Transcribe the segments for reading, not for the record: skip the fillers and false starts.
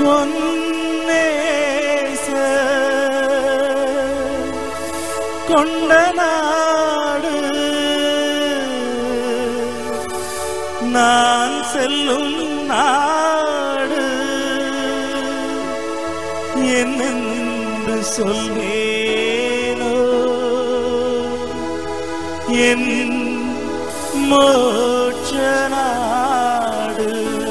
கொண்ட நாடு நான் செல்லும் நாடு என்னென்று சொல்வேனோ என் மோட்ச நாடு.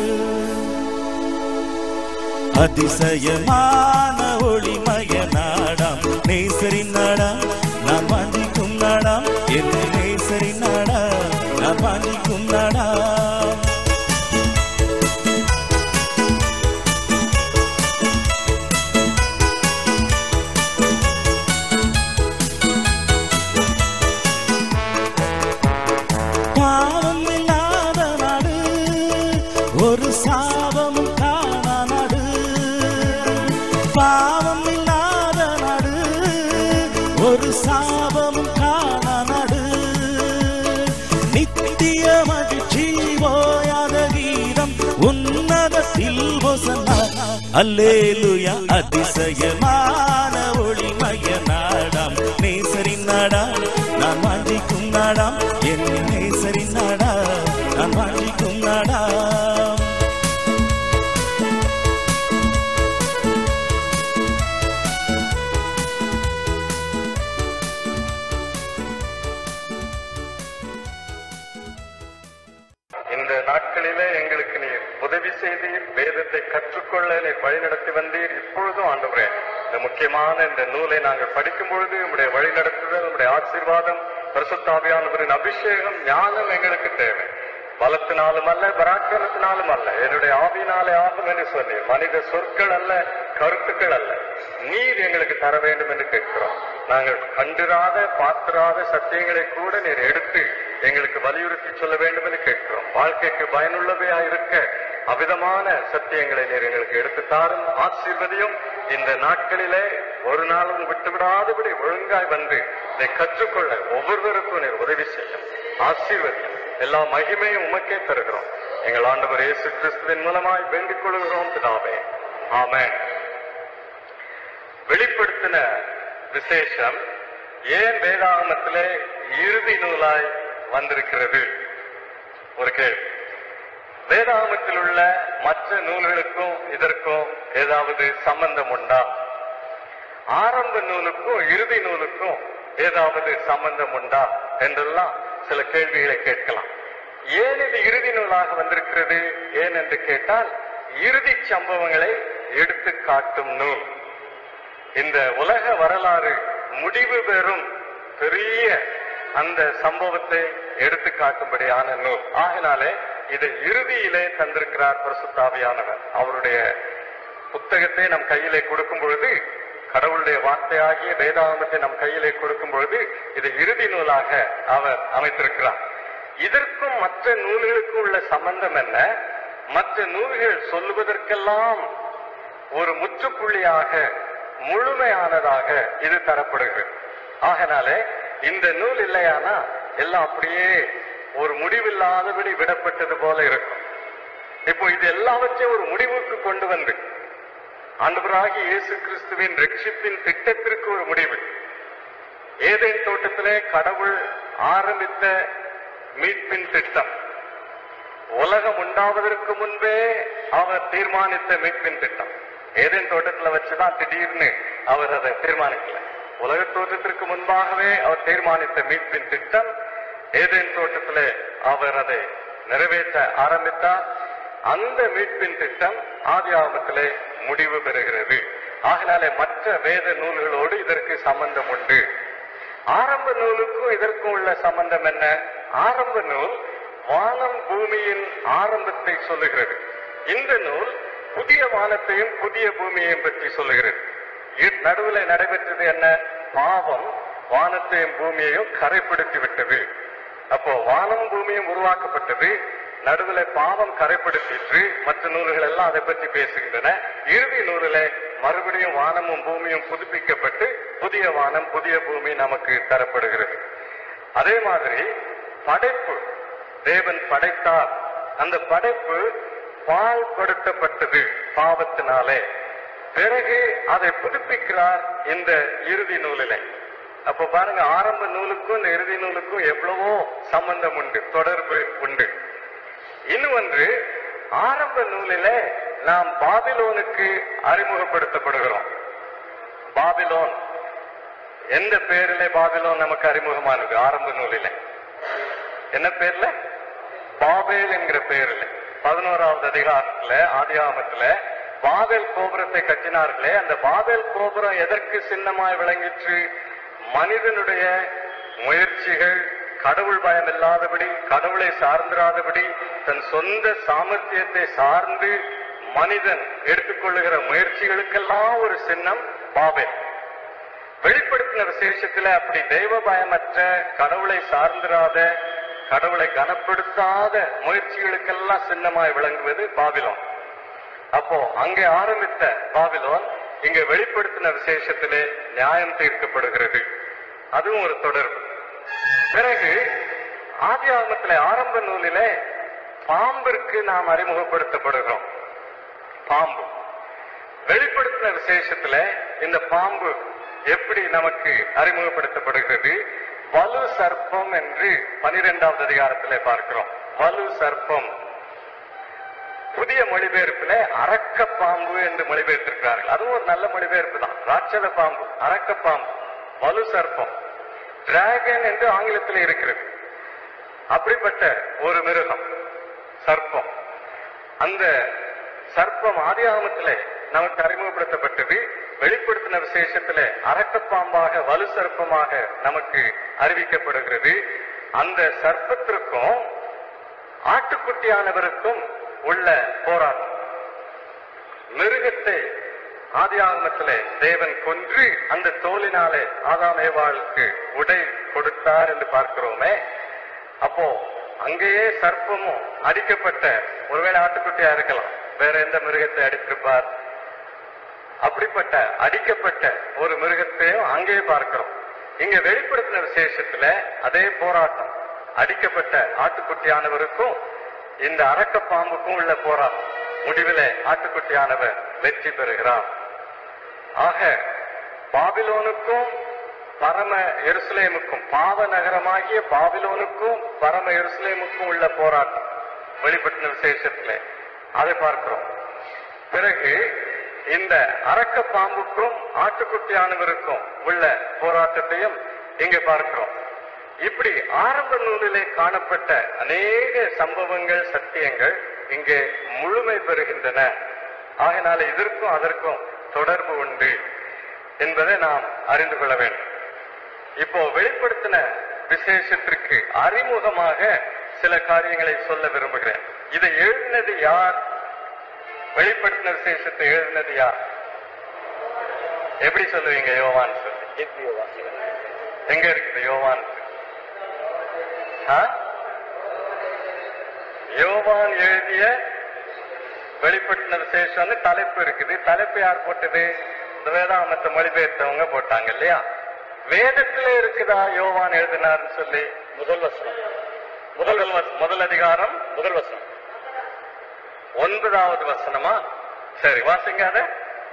அதிசயமான ஒளிமய நாடாம் நேசரின் நாடாம் நான் வாஞ்சிக்கும் நாடாம் என் நேசரின் நாடாம் நான் வாஞ்சிக்கும் நாடாம். பாவம் இல்லாத நாடு ஒரு சாபமும் காணா நாடு. பாவம் இல்லாத நாடு ஒரு சாபமும் காணா நாடு. நித்திய மகிழ்ச்சி ஓயாத கீதம் உன்னதத்தில் ஹோசன்னா அல்லேலூயா. அதிசயமான ஒளிமய நாடாம் நேசரின் நாடாம் நான் வாஞ்சிக்கும் நாடாம் என் நேசரின் நாடாம் நான் வாஞ்சிக்கும் நாடாம். இந்த நாட்களிலே எங்களுக்கு நீர் உதவி செய்தீர், வேதத்தை கற்றுக்கொள்ள நீர் வழிநடத்தி வந்தீர். இப்பொழுதும் ஆண்டவரே இந்த முக்கியமான இந்த நூலை நாங்கள் படிக்கும் பொழுது உங்களுடைய வழிநடத்துதல், உங்களுடைய ஆசீர்வாதம், பரிசுத்த ஆவியானவரின் அபிஷேகம், ஞானம் எங்களுக்கு தேவை. பலத்தினாலும் அல்ல, பராக்கிரமத்தினாலும் அல்ல, என்னுடைய ஆவியினாலே ஆகும் என்று சொன்னீர். மனித சொற்கள் அல்ல, கருத்துக்கள் அல்ல, நீர் எங்களுக்கு தர வேண்டும் என்று கேட்கிறோம். நாங்கள் கண்டிராத பார்த்திராத சத்தியங்களை கூட நீர் எடுத்து எங்களுக்கு வலியுறுத்தி சொல்ல வேண்டும் என்று கேட்கிறோம். வாழ்க்கைக்கு பயனுள்ளவையா இருக்க அவிதமான சத்தியங்களை நீர் எங்களுக்கு எடுத்து தாரும், ஆசீர்வதியும். இந்த நாட்களிலே ஒரு நாளும் விட்டுவிடாதபடி ஒழுங்காய் வந்து இதை கற்றுக்கொள்ள ஒவ்வொருவருக்கும் நீர் உதவி செய்யும், ஆசீர்வதியும். எல்லா மகிமையும் உமக்கே தருகிறோம். எங்கள் ஆண்டவர் இயேசு கிறிஸ்துவின் மூலமாய் வேண்டிக் கொள்கிறோம் பிதாவே, ஆமென். வெளிப்படுத்தின விசேஷம் ஏன் வேதாகமத்திலே இறுதி நூலாய் வந்திருக்கிறது? ஒரு கேள்வி. வேதாகமத்தில் உள்ள மற்ற நூல்களுக்கும் இதற்கும் ஏதாவது சம்பந்தம் உண்டா? ஆரம்ப நூலுக்கும் இறுதி நூலுக்கும் ஏதாவது சம்பந்தம் உண்டா என்றெல்லாம் சில கேள்விகளை கேட்கலாம். ஏன் இது இறுதி நூலாக வந்திருக்கிறது? ஏன் என்று கேட்டால், இறுதி சம்பவங்களை எடுத்து காட்டும் நூல். இந்த உலக வரலாறு முடிவு பெறும் பெரிய அந்த சம்பவத்தை எடுத்து காட்டும்படியான நூல். ஆகினாலே இதை இறுதியிலே தந்திருக்கிறார் பரிசுத்த ஆவியானவர். அவருடைய புத்தகத்தை நம் கையிலே கொடுக்கும் பொழுது, கடவுளுடைய வார்த்தையாகிய வேதாகமத்தை நம் கையிலே கொடுக்கும் பொழுது இதை இறுதி நூலாக அவர் அமைத்திருக்கிறார். இதற்கும் மற்ற நூல்களுக்கும் உள்ள சம்பந்தம் என்ன? மற்ற நூல்கள் சொல்லுவதற்கெல்லாம் ஒரு முற்றுப்புள்ளியாக முழுமையானதாக இது தரப்படுகிறது. ஆகனாலே இந்த நூல் இல்லையானா எல்லாம் அப்படியே ஒரு முடிவில்லாதபடி விடப்பட்டது போல இருக்கும். இப்போ இது எல்லாவற்றையும் ஒரு முடிவுக்கு கொண்டு வந்து ஆண்டவராகிய இயேசு கிறிஸ்துவின் ரட்சிப்பின் திட்டத்திற்கு ஒரு முடிவு. ஏதேன் தோட்டத்திலே கடவுள் ஆரம்பித்த மீட்பின் திட்டம், உலகம் உண்டாவதற்கு முன்பே அவர் தீர்மானித்த மீட்பின் திட்டம். ஏதேன் தோட்டத்துல வச்சுதான் திடீர்னு அவர் அதை தீர்மானிக்கல. உலக தோற்றத்திற்கு முன்பாகவே அவர் தீர்மானித்த மீட்பின் திட்டம், ஏதேன் தோட்டத்திலே அவர் அதை நிறைவேற்ற ஆரம்பித்தார். அந்த மீட்பின் திட்டம் ஆதியாகமத்திலே முடிவு பெறுகிறது. ஆகினாலே மற்ற வேத நூல்களோடு இதற்கு சம்பந்தம் உண்டு. ஆரம்ப நூலுக்கும் இதற்கும் உள்ள சம்பந்தம் என்ன? ஆரம்ப நூல் வானம் பூமியின் ஆரம்பத்தை சொல்லுகிறது. இந்த நூல் புதிய வானத்தையும் புதிய பூமியையும் பற்றி சொல்லுகிறது. நடுவில் நடைபெற்றது என்ன? பாவம் வானத்தையும் பூமியையும் கரைப்படுத்தி விட்டது. அப்போ வானம் பூமியும் உருவாக்கப்பட்டது, நடுவில் பாவம் கரைப்படுத்திற்று. மற்ற நூல்கள் எல்லாம் அதை பற்றி பேசுகின்றன. இறுதி நூலில் மறுபடியும் வானமும் பூமியும் புதுப்பிக்கப்பட்டு புதிய வானம் புதிய பூமி நமக்கு தரப்படுகிறது. அதே மாதிரி படைப்பு, தேவன் படைத்தார். அந்த படைப்பு பால் கொடுக்கப்பட்டது பாவத்தினாலே. பிறகு அதை புதுப்பிக்கிறார் இந்த இறுதி நூலிலே. அப்ப பாருங்க, ஆரம்ப நூலுக்கும் இந்த இறுதி நூலுக்கும் எவ்வளவோ சம்பந்தம் உண்டு, தொடர்பு உண்டு. இன்னொன்று, ஆரம்ப நூலிலே நாம் பாபிலோனுக்கு அறிமுகப்படுத்தப்படுகிறோம். பாபிலோன் எந்த பேரிலே பாபிலோன் நமக்கு அறிமுகமானது? ஆரம்ப நூலிலே என்ன பேர்ல? பாபேல் என்கிற பேரில். 11வது அதிகாரத்துல, ஆதியாகமத்துல பாபேல் கோபுரத்தை கட்டினார்களே, அந்த பாபேல் கோபுரம் எதற்கு சின்னமாய் விளங்கிற்று? மனிதனுடைய முயற்சிகள், கடவுள் பயம் இல்லாதபடி, கடவுளை சார்ந்திராதபடி, தன் சொந்த சாமர்த்தியத்தை சார்ந்து மனிதன் எடுத்துக்கொள்ளுகிற முயற்சிகளுக்கெல்லாம் ஒரு சின்னம் பாபேல். வெளிப்படுத்தின விசேஷத்துல அப்படி தெய்வ பயமற்ற, கடவுளை சார்ந்திராத, கடவுளை கனப்படுத்தாத முயற்சிகளுக்கெல்லாம் சின்னமாய் விளங்குவது பாபிலோன். அப்போ அங்கே ஆரம்பித்த பாபிலோன் இங்க வெளிப்படுத்தின விசேஷத்திலே நியாயம் தீர்க்கப்படுகிறது. அதுவும் ஒரு தொடர்பு. பிறகு ஆதியாகமத்திலே ஆரம்ப நூலிலே பாம்பிற்கு நாம் அறிமுகப்படுத்தப்படுகிறோம். பாம்பு வெளிப்படுத்தின விசேஷத்துல இந்த பாம்பு எப்படி நமக்கு அறிமுகப்படுத்தப்படுகிறது? வலு சர்ப்பம் என்று 12வது அதிகாரத்திலே பார்க்கிறோம். வலு சர்ப்பம். புதிய மொழிபெயர்ப்பிலே அரக்க பாம்பு என்று மொழிபெயர்த்திருக்கிறார்கள். அதுவும் ஒரு நல்ல மொழிபெயர்ப்பு தான். ராட்சத பாம்பு, அரக்க பாம்பு, வலு சர்ப்பம், டிராகன் என்று ஆங்கிலத்தில் இருக்கிறது. அப்படிப்பட்ட ஒரு மிருகம் சர்ப்பம். அந்த சர்ப்பம் ஆதியாகமத்திலே நமக்கு அறிமுகப்படுத்தப்பட்டது. வெளிப்படுத்தின விசேஷத்திலே அரக்கப்பாம்பாக, வலு சர்ப்பமாக நமக்கு அறிவிக்கப்படுகிறது. அந்த சர்ப்பத்திற்கும் ஆட்டுக்குட்டியானவருக்கும் உள்ள போராட்டம். மிருகத்தை ஆதியாகமத்திலே தேவன் கொன்று அந்த தோலினாலே ஆதாம் ஏவாளுக்கு உடை கொடுத்தார் என்று பார்க்கிறோமே. அப்போ அங்கேயே சர்ப்பமும் அடிக்கப்பட்ட, ஒருவேளை ஆட்டுக்குட்டியா இருக்கலாம், வேற எந்த மிருகத்தை அடித்திருப்பார்? அப்படிப்பட்ட அடிக்கப்பட்ட ஒரு மிருகத்தையும் அங்கே பார்க்கிறோம். இங்க வெளிப்படுத்தின விசேஷத்துல அதே போராட்டம். அடிக்கப்பட்ட ஆட்டுக்குட்டியானவருக்கும் இந்த அரக்க பாம்புக்கும் உள்ள போராட்டம். முடிவிலே ஆட்டுக்குட்டியானவர் வெற்றி பெறுகிறார். ஆக பாபிலோனுக்கும் பரம எருசலேமுக்கும், பாவ நகரமாகிய பாபிலோனுக்கும் பரம எருசலேமுக்கும் உள்ள போராட்டம் வெளிப்படுத்தின விசேஷத்திலே அதை பார்க்கிறோம். பிறகு இந்த அரக்க பாம்புக்கும் ஆட்டுக்குட்டியானவருக்கும் உள்ள போராட்டத்தையும் இங்க பார்க்கிறோம். இப்படி ஆரம்ப நூலிலே காணப்பட்ட அநேக சம்பவங்கள், சத்தியங்கள் இங்கே முழுமை பெறுகின்றன. ஆகினால இதற்கும் அதற்கும் தொடர்பு உண்டு என்பதை நாம் அறிந்து கொள்ள வேண்டும். இப்போ வெளிப்படுத்தின விசேஷத்திற்கு அறிமுகமாக சில காரியங்களை சொல்ல விரும்புகிறேன். இதை எழுதினது யார்? வெளிப்படுத்தின விசேஷத்தை எழுதினது யார்? எப்படி சொல்லுவீங்க? யோவான் சொல்லி. எங்க இருக்குது யோவான்? யோவான் எழுதிய வெளிப்படுத்தின விசேஷம் தலைப்பு இருக்குது. தலைப்பு யார் போட்டது? இந்த வேதாகமத்தை மொழிபெயர்த்தவங்க போட்டாங்க இல்லையா? வேதத்திலே இருக்குதா யோவான் எழுதினார்னு சொல்லி? முதல் வசனம், முதல் அதிகாரம், முதல் வசனம், 9வது வசனமா? சரி, வாசிங்க அத.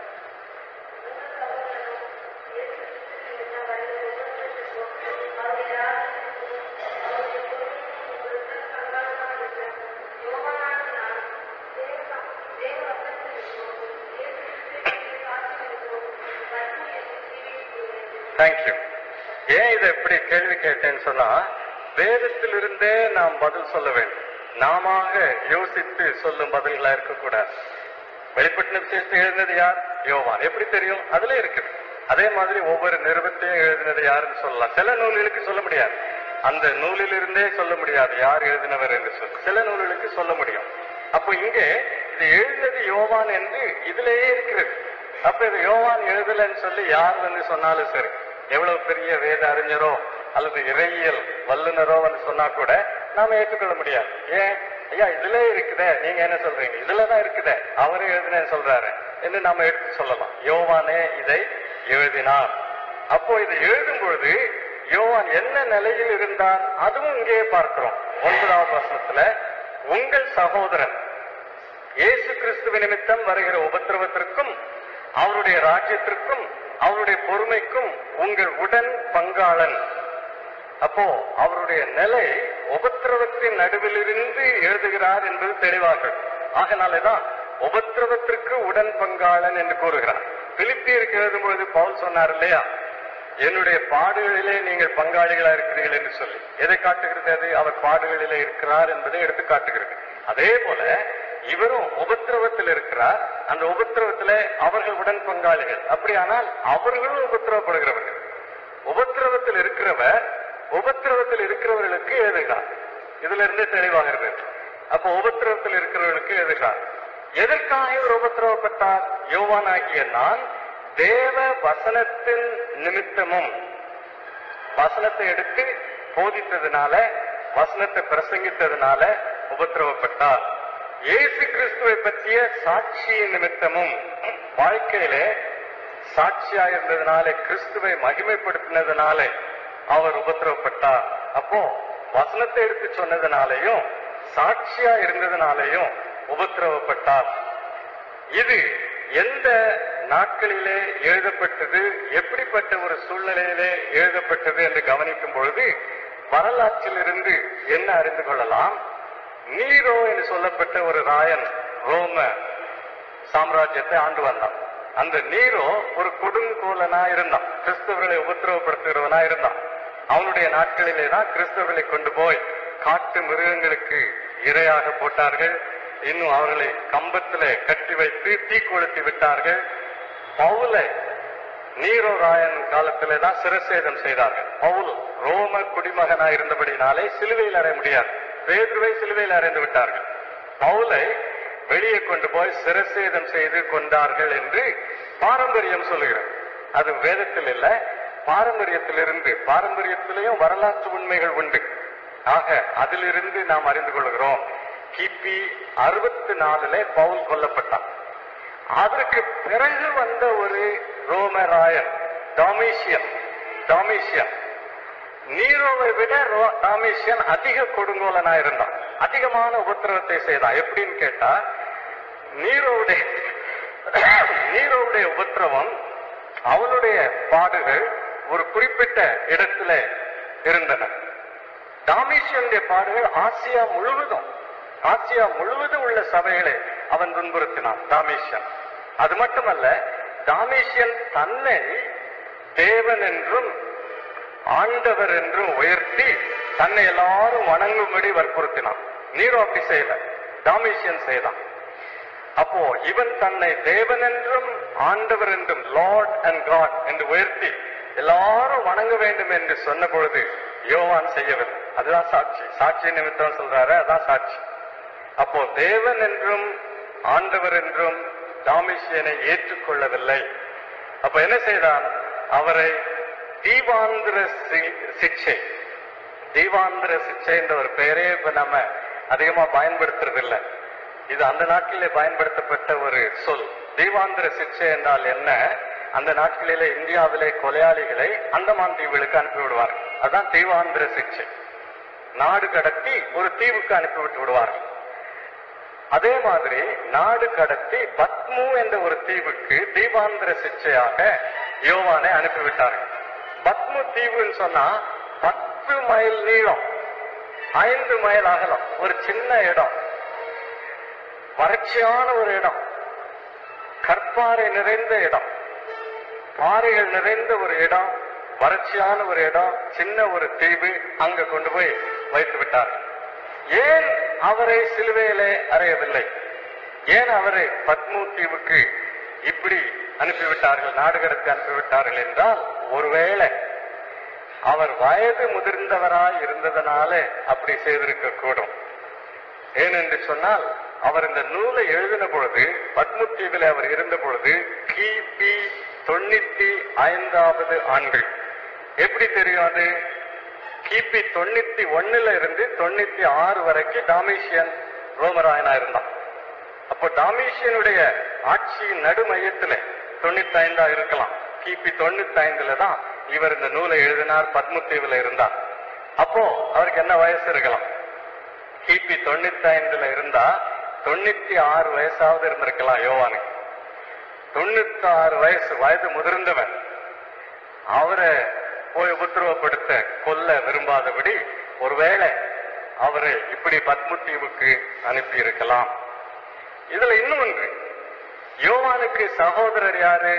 தேங்க்யூ. ஏன் இதை எப்படி கேள்வி கேட்டேன்னு சொன்னா, வேதத்திலிருந்தே நாம் பதில் சொல்ல வேண்டும். நாம யோசித்து சொல்லும் பதில்களா இருக்கக்கூடாது. வெளிப்பட்டின விசேஷத்தை எழுதினது யார்? யோவான். எப்படி தெரியும்? அதுல இருக்குது. அதே மாதிரி ஒவ்வொரு நிருபத்தையும் எழுதினது யாருன்னு சொல்லலாம். சில நூல்களுக்கு சொல்ல முடியாது, அந்த நூலிலிருந்தே சொல்ல முடியாது யார் எழுதினவர் என்று சொல்லி. சில நூல்களுக்கு சொல்ல முடியும். அப்போ இங்கே இது எழுதினது யோவான் என்று இதுலேயே இருக்கிறது. அப்ப இது யோவான் எழுதலன்னு சொல்லி யார் வந்து சொன்னாலும் சரி, எவ்வளவு பெரிய வேத அறிஞரோ அல்லது இறையியல் வல்லுநரோ வந்து சொன்னா கூட நாம ஏற்றுக்கொள்ள முடியாது. ஏன்? ஐயா இதுல இருக்குதே, நீங்க என்ன சொல்றீங்க? இதுலதான் இருக்குதே, அவரே எழுதினேன்னு சொல்றாரு என்று நாம எடுத்து சொல்லலாம். யோவானே இதை எழுதினார். அப்போ இதை எழுதும் பொழுது யோவான் என்ன நிலையில் இருந்தார் அதுவும் இங்கே பார்க்கிறோம். 9வது வசனத்துல உங்கள் சகோதரன் இயேசு கிறிஸ்துவ நிமித்தம் வருகிற உபத்திரவத்திற்கும் அவருடைய ராஜ்யத்திற்கும் அவருடைய பொறுமைக்கும் உங்கள் உடன் பங்காளன். அப்போ அவருடைய நிலை உபத்திரவத்தின் நடுவிலிருந்து எழுதுகிறார் என்பது தெளிவாக. ஆகனாலேதான் உபத்திரவத்திற்கு உடன் பங்காளன் என்று கூறுகிறார். பிலிப்பியருக்கு எழுதும் பொழுது பவுல் சொன்னார் இல்லையா, என்னுடைய பாடுகளிலே நீங்கள் பங்காளிகளா இருக்கிறீர்கள் என்று சொல்லி. எதை காட்டுகிறது? அது அவர் பாடுகளிலே இருக்கிறார் என்பதை எடுத்து காட்டுகிறது. அதே போல இவரும் உபத்திரவத்தில் இருக்கிறார். அந்த உபத்திரவத்திலே அவர்கள் உடன் பங்காளிகள். அப்படியானால் அவர்களும் உபத்திரவப்படுகிறவர்கள். உபத்திரவத்தில் இருக்கிறவர் உபத்திரவத்தில் இருக்கிறவர்களுக்கு எழுதுகிறார். இதுல இருந்து தெளிவாகிறது. அப்போ உபத்திரவத்தில் இருக்கிறவர்களுக்கு எழுதுகிறார். எதற்காக இவர் உபத்திரவப்பட்டார்? யோவானாகிய நான் தேவ வசனத்தின் நிமித்தமும், வசனத்தை எடுத்து போதித்ததுனால, வசனத்தை பிரசங்கித்ததுனால உபத்திரவப்பட்டார். இயேசு கிறிஸ்துவை பற்றிய சாட்சியின் நிமித்தமும், வாழ்க்கையிலே சாட்சியா இருந்ததுனால, கிறிஸ்துவை மகிமைப்படுத்தினதுனால அவர் உபத்திரவப்பட்டார். அப்போ வசனத்தை எடுத்து சொன்னதுனாலையும் சாட்சியா இருந்ததுனாலையும் உபத்திரவப்பட்டார். இது எந்த நாட்களிலே எழுதப்பட்டது, எப்படிப்பட்ட ஒரு சூழ்நிலையிலே எழுதப்பட்டது என்று கவனிக்கும் பொழுது வரலாற்றில் இருந்து என்ன அறிந்து கொள்ளலாம்? நீரோ என்று சொல்லப்பட்ட ஒரு ராயன் ரோம சாம்ராஜ்யத்தை ஆண்டு வந்தான். அந்த நீரோ ஒரு கொடுங்கோலனா இருந்தான், கிறிஸ்தவர்களை உபத்திரவப்படுத்துகிறவனா இருந்தான். அவனுடைய நாட்களிலே தான் கிறிஸ்தவர்களை கொண்டு போய் காட்டு மிருகங்களுக்கு இரையாக போட்டார்கள். இன்னும் அவர்களை கம்பத்திலே கட்டி வைத்து தீ கொளுத்தி விட்டார்கள். பவுலை நீரோ ராயன் காலத்திலே தான் சிரசேதம் செய்தார்கள். பவுல் ரோம குடிமகனா இருந்தபடினாலே சிலுவையில் அறைய முடியாது. பேதுருவை சிலுவையில் அறைந்து விட்டார்கள். பவுலை வெளியே கொண்டு போய் சிரசேதம் செய்து கொண்டார்கள் என்று பாரம்பரியம் சொல்லுகிறது. அது வேதத்தில் இல்ல, பாரம்பரியத்திலிருந்து. பாரம்பரியத்திலையும் வரலாற்று உண்மைகள் உண்டு. ஆக அதிலிருந்து நாம் அறிந்து கொள்கிறோம். கிபி 64 பவுல் கொல்லப்பட்டான். அதற்கு பிறகு வந்த ஒரு ரோமராயன் டாமிஷியன், நீரோவை விட டாமிஷியன் அதிக கொடுங்கோலனா இருந்தான், அதிகமான உபத்திரவத்தை செய்தான். எப்படின்னு கேட்டா, நீரோவுடைய உபத்திரவம், அவனுடைய பாடுகள் ஒரு குறிப்பிட்ட இடத்துல இருந்தன. டாமிஷியனுடைய பாடுகள் ஆசியா முழுவதும் உள்ள சபைகளை அவன் துன்புறுத்தினான் டாமிஷியன். அது மட்டுமல்ல, டாமிஷியன் தன்னை தேவன் என்றும் ஆண்டவர் என்றும் உயர்த்தி தன்னை எல்லாரும் வணங்கும்படி வற்புறுத்தினான். நீரோ அப்படி செய்யல, டாமிஷியன் செய்தான். அப்போ இவன் தன்னை தேவன் என்றும் ஆண்டவர் என்றும், லார்ட் அண்ட் காட் என்று உயர்த்தி எல்லாரும் வணங்க வேண்டும் என்று சொன்ன பொழுது யோவான் செய்யவில்லை. அதுதான் சாட்சி. சாட்சி நிமித்தம் சொல்றாரு, அதான் சாட்சி. அப்போ தேவன் என்றும் ஆண்டவர் என்றும் டாமிஷியனை ஏற்றுக்கொள்ளவில்லை. அப்ப என்ன செய்தான்? அவரை தீவாந்திர சிக்ஷை என்ற ஒரு பெயரே இப்ப நம்ம அதிகமா பயன்படுத்துறது இல்லை. இது அந்த நாட்களிலே பயன்படுத்தப்பட்ட ஒரு சொல். தீவாந்திர சிக்ஷை என்றால் என்ன? அந்த நாட்களிலே இந்தியாவிலே கொலையாளிகளை அந்தமான் தீவுகளுக்கு அனுப்பிவிடுவார்கள். அதான் தீவாந்திர சிக்ஷை. நாடு கடத்தி ஒரு தீவுக்கு அனுப்பிவிட்டு விடுவார்கள். அதே மாதிரி நாடு கடத்தி பத்மு என்ற ஒரு தீவுக்கு தீவாந்திர சிக்ஷையாக யோவானை அனுப்பிவிட்டார்கள். பத்மு தீவுன்னு சொன்னா 10 மைல் நீளம், 5 மைல் அகலம், ஒரு சின்ன இடம், வறட்சியான ஒரு இடம், கற்பாறை நிறைந்த இடம், பாறைகள் நிறைந்த ஒரு இடம், வறட்சியான ஒரு இடம், சின்ன ஒரு தீவு. அங்க கொண்டு போய் வைத்து விட்டார்கள். ஏன் அவரை சிலுவையிலே அறையவில்லை? ஏன் அவரை பத்மு தீவுக்கு இப்படி அனுப்பிவிட்டார்கள், நாடுகளுக்கு அனுப்பிவிட்டார்கள் என்றால், ஒருவேளை அவர் வயது முதிர்ந்தவராய் இருந்ததனால அப்படி செய்திருக்க கூடும். ஏனென்று சொன்னால், அவர் இந்த நூலை எழுதின பொழுது, பத்மு தீவில் அவர் இருந்த பொழுது கிபி 95வது ஆண்டு. எப்படி தெரியும் அது? கிபி 91 இருந்து 96 வரைக்கும் டாமிஷியன் ரோமராயனா இருந்தான். அப்போ டாமிஷியனுடைய ஆட்சியின் நடு மையத்துல 95 இருக்கலாம். கிபி 95 தான் இவர் இந்த நூலை எழுதினார், பத்மு தீவுல இருந்தார். அப்போ அவருக்கு என்ன வயசு இருக்கலாம்? கிபி 95 இருந்தா 96 வயசாவது இருந்திருக்கலாம் யோவானுக்கு. 96 வயது முதிர்ந்தவன். அவரை போய் உபத்திரவப்படுத்த கொல்ல விரும்பாதபடி ஒருவேளை அவரை இப்படி பத்மு தீவுக்கு அனுப்பி இருக்கலாம். இதுல இன்னும் ஒன்று, யோவானுக்கு சகோதரர் யாரு?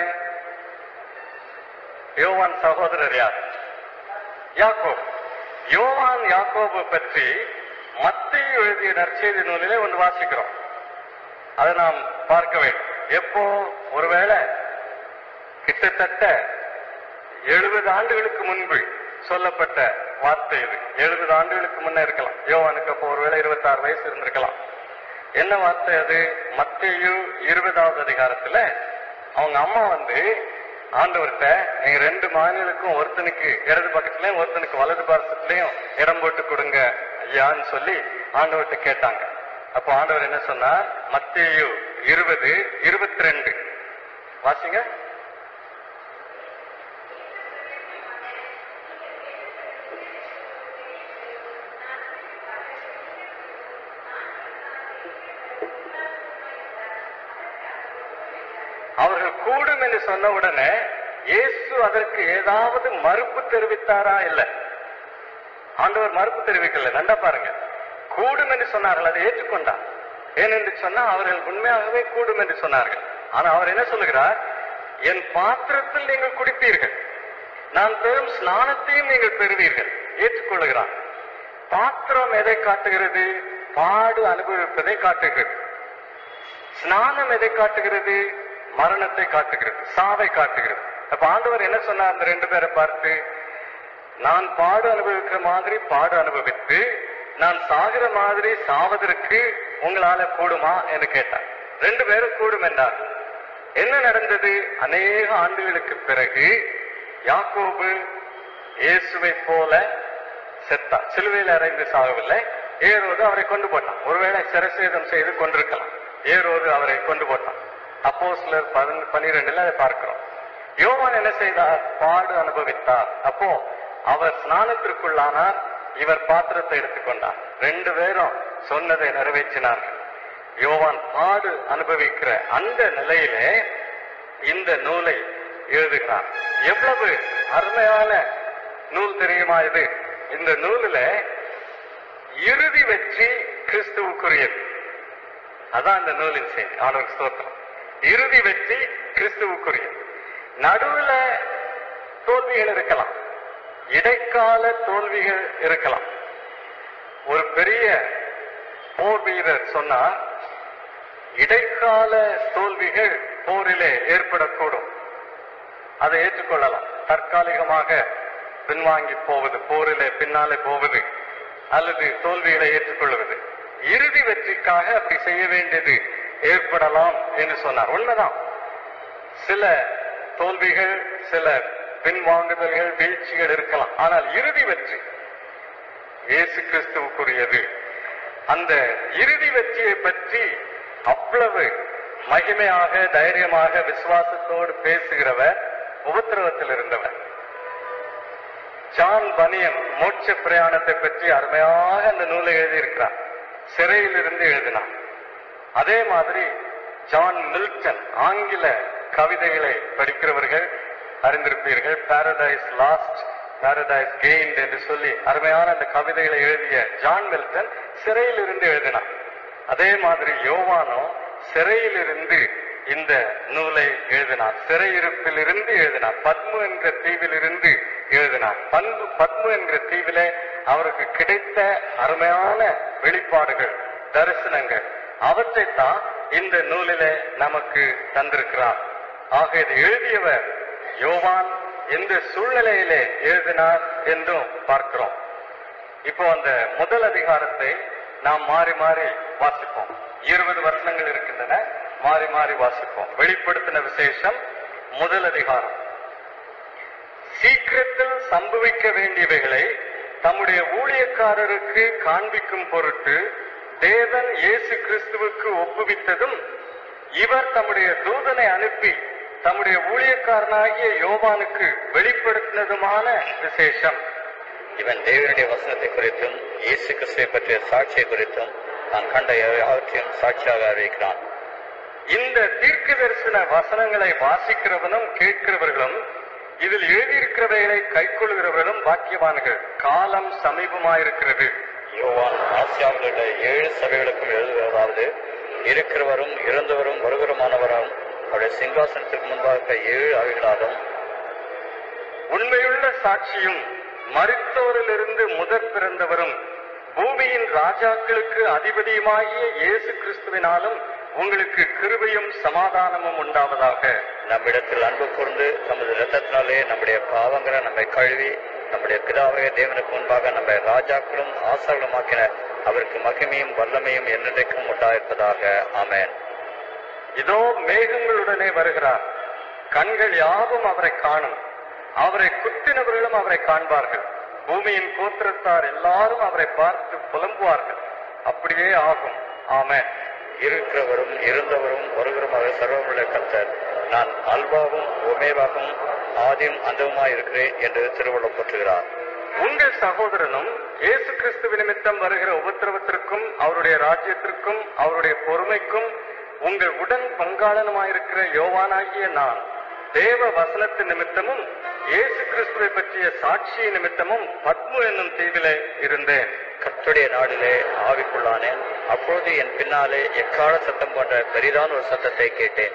யோவான் சகோதரர் யார்? யாக்கோபு. யோவான் யாக்கோபு பற்றி மத்தேயு எழுதிய நற்செய்தி நூலிலே ஒன்று வாசிக்கிறோம். அதை நாம் பார்க்க வேண்டும். எப்போ? ஒருவேளை கிட்டத்தட்ட 70 ஆண்டுகளுக்கு முன்பு சொல்லப்பட்ட வார்த்தை இது. 70 ஆண்டுகளுக்கு முன்ன இருக்கலாம். யோவானுக்கு அப்போ ஒருவேளை 26 வயசு இருந்திருக்கலாம். என்ன வார்த்தை அது? மத்தேயு 20வது அதிகாரத்துல அவங்க அம்மா ஆண்டவர்கிட்ட, எங்க 2 மகன்களுக்கும் ஒருத்தனுக்கு இடது பக்கத்துலயும் ஒருத்தனுக்கு வலது பாரசத்துலயும் இடம் போட்டு கொடுங்க ஐயான்னு சொல்லி ஆண்டவர்கிட்ட கேட்டாங்க. அப்போ ஆண்டவர் என்ன சொன்னார்? மத்தேயு 20:22 வாசிங்க. அவர்கள் கூடும் என்று சொன்ன உடனே இயேசு அதற்கு ஏதாவது மறுப்பு தெரிவித்தாரா? இல்ல, ஆண்டவர் மறுப்பு தெரிவிக்கல. நன்றா பாருங்க, கூடும் என்று சொன்னார்கள், அதை ஏற்றுக்கொண்டார். ஏனென்று சொன்னா அவர்கள் உண்மையாகவே கூடும் என்று சொன்னார்கள். ஆனா அவர் என்ன சொல்லுகிறார்? என் பாத்திரத்தில் நீங்கள் குடிப்பீர்கள், நான் பெறும் ஸ்நானத்தையும் நீங்கள் பெறுவீர்கள். ஏற்றுக்கொள்ளுகிறார். பாத்திரம் எதை காட்டுகிறது? பாடு அனுபவிப்பதை காட்டுகிறது. ஸ்நானம் எதை காட்டுகிறது? மரணத்தை காட்டுகிறது, சாவை காட்டுகிறது. அப்ப ஆண்டவர் என்ன சொன்னார் அந்த 2 பேரை பார்த்து? நான் பாடு அனுபவிக்கிற மாதிரி பாடு அனுபவித்து நான் சாகிற மாதிரி சாவதற்கு உங்களால கூடுமா என்று கேட்டார். 2 பேரும் கூடும் என்றார். என்ன நடந்தது? அநேக ஆண்டுகளுக்கு பிறகு யாக்கோபு இயேசுவை போல செத்தார். சிலுவையில் அறைந்து சாகவில்லை. ஏரோது அவரை கொண்டு போட்டான். ஒருவேளை சிரசேதம் செய்து கொண்டிருக்கலாம். ஏரோது அவரை கொண்டு போட்டான். அப்போஸ்தலர் 12 அதை பார்க்கிறோம். யோவான் என்ன செய்தார்? பாடு அனுபவித்தார். அப்போ அவர் ஸ்நானத்திற்குள்ளானார், இவர் பாத்திரத்தை எடுத்துக்கொண்டார். 2 பேரும் சொன்னதை நிறைவேற்றினார்கள். யோவான் பாடு அனுபவிக்கிற அந்த நிலையிலே இந்த நூலை எழுதுகிறார். எவ்வளவு அருமையான நூல் தெரியுமா இது? இந்த நூலில் இறுதி வெற்றி கிறிஸ்துவுக்குரியது. அதான் இந்த நூலின் செய்தி. ஆண்டவருக்கு ஸ்தோத்திரம். இறுதி வெற்றி கிறிஸ்துவுக்குரியது. நடுவுல தோல்விகள் இருக்கலாம், இடைக்கால தோல்விகள் இருக்கலாம். ஒரு பெரிய போர் வீரர் சொன்னார், இடைக்கால தோல்விகள் போரிலே ஏற்படக்கூடும், அதை ஏற்றுக்கொள்ளலாம். தற்காலிகமாக பின்வாங்கி போவது, போரிலே பின்னாலே போவது, அல்லது தோல்விகளை ஏற்றுக்கொள்வது. இறுதி வெற்றிக்காக அப்படி செய்ய வேண்டியது ஏற்படலாம் என்று சொன்னார். உண்மைதான், சில தோல்விகள், சில பின்வாங்குதல்கள், வீழ்ச்சிகள் இருக்கலாம். ஆனால் இறுதி வெற்றி இயேசு கிறிஸ்துவுக்குரியது. அந்த இறுதி வெற்றியை பற்றி அவ்வளவு மகிமையாக, தைரியமாக, விசுவாசத்தோடு பேசுகிறவர் உபத்திரவத்தில் இருந்தவர். ஜான் பனியன் மோட்ச பிரயாணத்தை பற்றி அருமையாக அந்த நூலை எழுதியிருக்கிறார். சிறையில் இருந்து எழுதினார். அதே மாதிரி ஜான் மில்டன், ஆங்கில கவிதைகளை படிக்கிறவர்கள் அறிந்திருப்பீர்கள். பாரடைஸ் லாஸ்ட், பாரடைஸ் கெயின்ட் என்று சொல்லி அருமையான அந்த கவிதைகளை எழுதிய ஜான் மில்டன் சிறையில் இருந்து எழுதினார். அதே மாதிரி யோவானோ சிறையில் இருந்து இந்த நூலை எழுதினார். சிறையிருப்பில் இருந்து எழுதினார். பத்மு என்ற தீவில் இருந்து எழுதினார். பத்மு என்கிற தீவிலே அவருக்கு கிடைத்த அருமையான வெளிப்பாடுகள், தரிசனங்கள், அவற்றைத்தான் இந்த நூலிலே நமக்கு தந்திருக்கிறார். ஆக இது எழுதியவர் யோவான் எந்த சூழ்நிலையிலே எழுதினார் என்றும் பார்க்கிறோம். இப்போ அந்த முதல் அதிகாரத்தை நாம் மாறி மாறி வாசிப்போம். 20 வசனங்கள் இருக்கின்றன, மாறி மாறி வாசிப்போம். வெளிப்படுத்தின விசேஷம் முதல் அதிகாரம். சீக்கிரத்தில் சம்பவிக்க வேண்டியவைகளை தம்முடைய ஊழியக்காரருக்கு காண்பிக்கும் பொருட்டு தேவன் இயேசு கிறிஸ்துவுக்கு ஒப்புவித்ததும், இவர் தம்முடைய தூதனை அனுப்பி தம்முடைய ஊழியக்காரனாகிய யோவானுக்கு வெளிப்படுத்தினதுமான விசேஷம். இவன் தேவனுடைய வசனத்தை குறித்தும் இயேசு கிறிஸ்துவை பற்றிய சாட்சியை குறித்தும் தான் கண்ட யாவற்றையும் சாட்சியாக அறிவிக்கிறான். இந்த தீர்க்க தரிசன வசனங்களை வாசிக்கிறவனும் கேட்கிறவர்களும் இதில் எழுதியிருக்கிறவைகளை கைக்கொள்கிறவர்களும் பாக்கியவான்கள், காலம் சமீபமாயிருக்கிறது. யோவான் ஆசியாவில் உள்ள 7 சபைகளுக்கும் எழுதுவதாவது, இருக்கிறவரும் இருந்தவரும் வருகிறமானவரும் அவருடைய சிங்காசனத்திற்கு முன்பாக 7 ஆவிகளாலும் உண்மையுள்ள சாட்சியும் மரித்தோரிலிருந்து முதற் பிறந்தவரும் பூமியின் ராஜாக்களுக்கு அதிபதியுமாகிய இயேசு கிறிஸ்துவினாலும் உங்களுக்கு கிருபையும் சமாதானமும் உண்டாவதாக. நம்மிடத்தில் அன்பு கூர்ந்து நமது இரத்தத்தினாலே நம்முடைய பாவங்களை நம்மை கழுவி நம்முடைய பிதாவாக தேவனுக்கு முன்பாக நம்மை ராஜாக்களும் ஆசார்களுமாக்கின அவருக்கு மகிமையும் வல்லமையும் என்றென்றைக்கும் உண்டாயிருப்பதாக. ஆமென். இதோ மேகங்களுடனே வருகிறார், கண்கள் யாவும் அவரை காணும், அவரை குத்தினவர்களும் அவரை காண்பார்கள், பூமியின் கோத்திரத்தார் எல்லாரும் அவரை பார்த்து புலம்புவார்கள். அப்படியே ஆகும். ஆமென். இருக்கிறவரும் இருந்தவரும் வருகிறமாக சர்வமுள்ள கர்த்தர், நான் அல்பாவும் ஒமேவாகவும் ஆதியும் அந்தவுமாய் இருக்கிறேன் என்று திருவள்ளுவர் போற்றுகிறார். உங்கள் சகோதரனும் இயேசு கிறிஸ்துவ நிமித்தம் வருகிற உபத்திரவத்திற்கும் அவருடைய ராஜ்யத்திற்கும் அவருடைய பொறுமைக்கும் உங்கள் உடன் பங்காளனுமாயிருக்கிற யோவானாகிய நான் தேவ வசனத்து நிமித்தமும் இயேசு கிறிஸ்துவை பற்றிய சாட்சி நிமித்தமும் பத்மு என்னும் தீவிலே இருந்தேன். கர்த்தருடைய நாளிலே ஆவிக்குள்ளானேன். அப்பொழுது என் பின்னாலே எக்கால சத்தம் போன்ற பெரிதான ஒரு சத்தத்தை கேட்டேன்.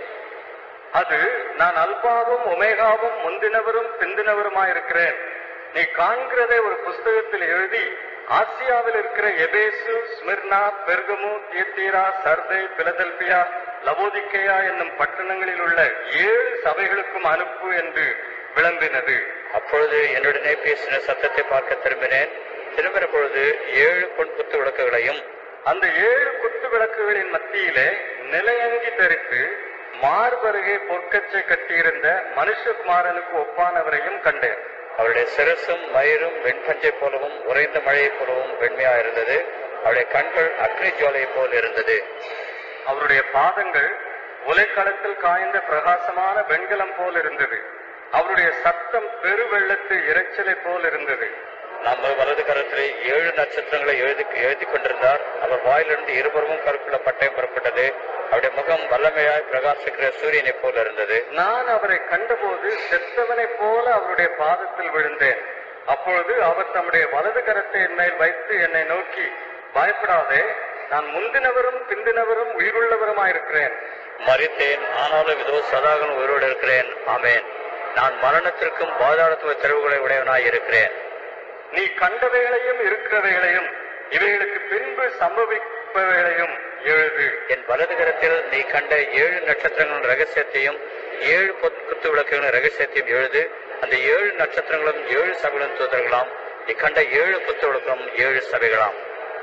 அது, நான் அல்பாவும் ஒமேகாவும் முந்தினவரும் பிந்தினவருமாயிருக்கிறேன். நீ காண்கிறதை ஒரு புஸ்தகத்தில் எழுதி ஆசியாவில் இருக்கிற Ephesus, Smyrna, Pergamum, Thyatira, Sardis, Philadelphia, Laodicea என்னும் பட்டணங்களில் உள்ள 7 சபைகளுக்கும் அனுப்பு என்று விளம்பினது. அப்பொழுது என்னுடனே பேசின சத்தத்தை பார்க்க திரும்பினேன். திரும்பின பொழுது 7 பொன் குத்து விளக்குகளையும் அந்த 7 குத்து விளக்குகளின் மத்தியிலே நிலையங்கி தரித்து மார்பருகே பொற்கச்சை கட்டியிருந்த மனுஷகுமாரனுக்கு ஒப்பானவரையும் கண்டேன். அவருடைய சிரசும் மயிரும் வெண்பஞ்சை போலவும் உறைந்த மழையை போலவும் வெண்மையா இருந்தது. அவருடைய கண்கள் அக்னி ஜுவாலை போல் இருந்தது. அவருடைய பாதங்கள் உலைக்களத்தில் காய்ந்த பிரகாசமான வெண்கலம் போல் இருந்தது. அவருடைய சத்தம் பெருவெள்ளத்து இரைச்சலை போல் இருந்தது. நம்ம வலது கரத்திலே 7 நட்சத்திரங்களை எழுதி கொண்டிருந்தார். அவர் வாயிலிருந்து இருபுறமும் கருப்புள்ள பட்டயம் புறப்பட்டது. அவருடைய முகம் வல்லமையாய் பிரகாசிக்கிற சூரியனை போல இருந்தது. நான் அவரை கண்டபோது செத்தவனை போல அவருடைய பாதத்தில் விழுந்தேன். அப்பொழுது அவர் தம்முடைய வலது கரத்தை என் மேல் வைத்து என்னை நோக்கி, பயப்படாதே, நான் முந்தினவரும் பிந்தினவரும் உயிருள்ளவருமாயிருக்கிறேன். மரித்தேன், ஆனாலும் இதோ சதாகனும் உயிரோடு இருக்கிறேன். ஆமென். நான் மரணத்திற்கும் பாதாளத்துவ தெருவுகளை உடையவனாய் இருக்கிறேன். நீ கண்டவைகளையும் இருக்கிறவைகளையும் இவைகளுக்கு பின்பு சம்பவிப்பவைகளையும் எழுது. என் வலது கரத்தில் நீ கண்ட 7 நட்சத்திரங்களின் ரகசியத்தையும் 7 குத்து விளக்குகளின் ரகசியத்தையும் எழுது. அந்த 7 நட்சத்திரங்களும் 7 சபைகளின் தூதர்களாம். நீ கண்ட 7 குத்து விளக்கும் 7 சபைகளாம்.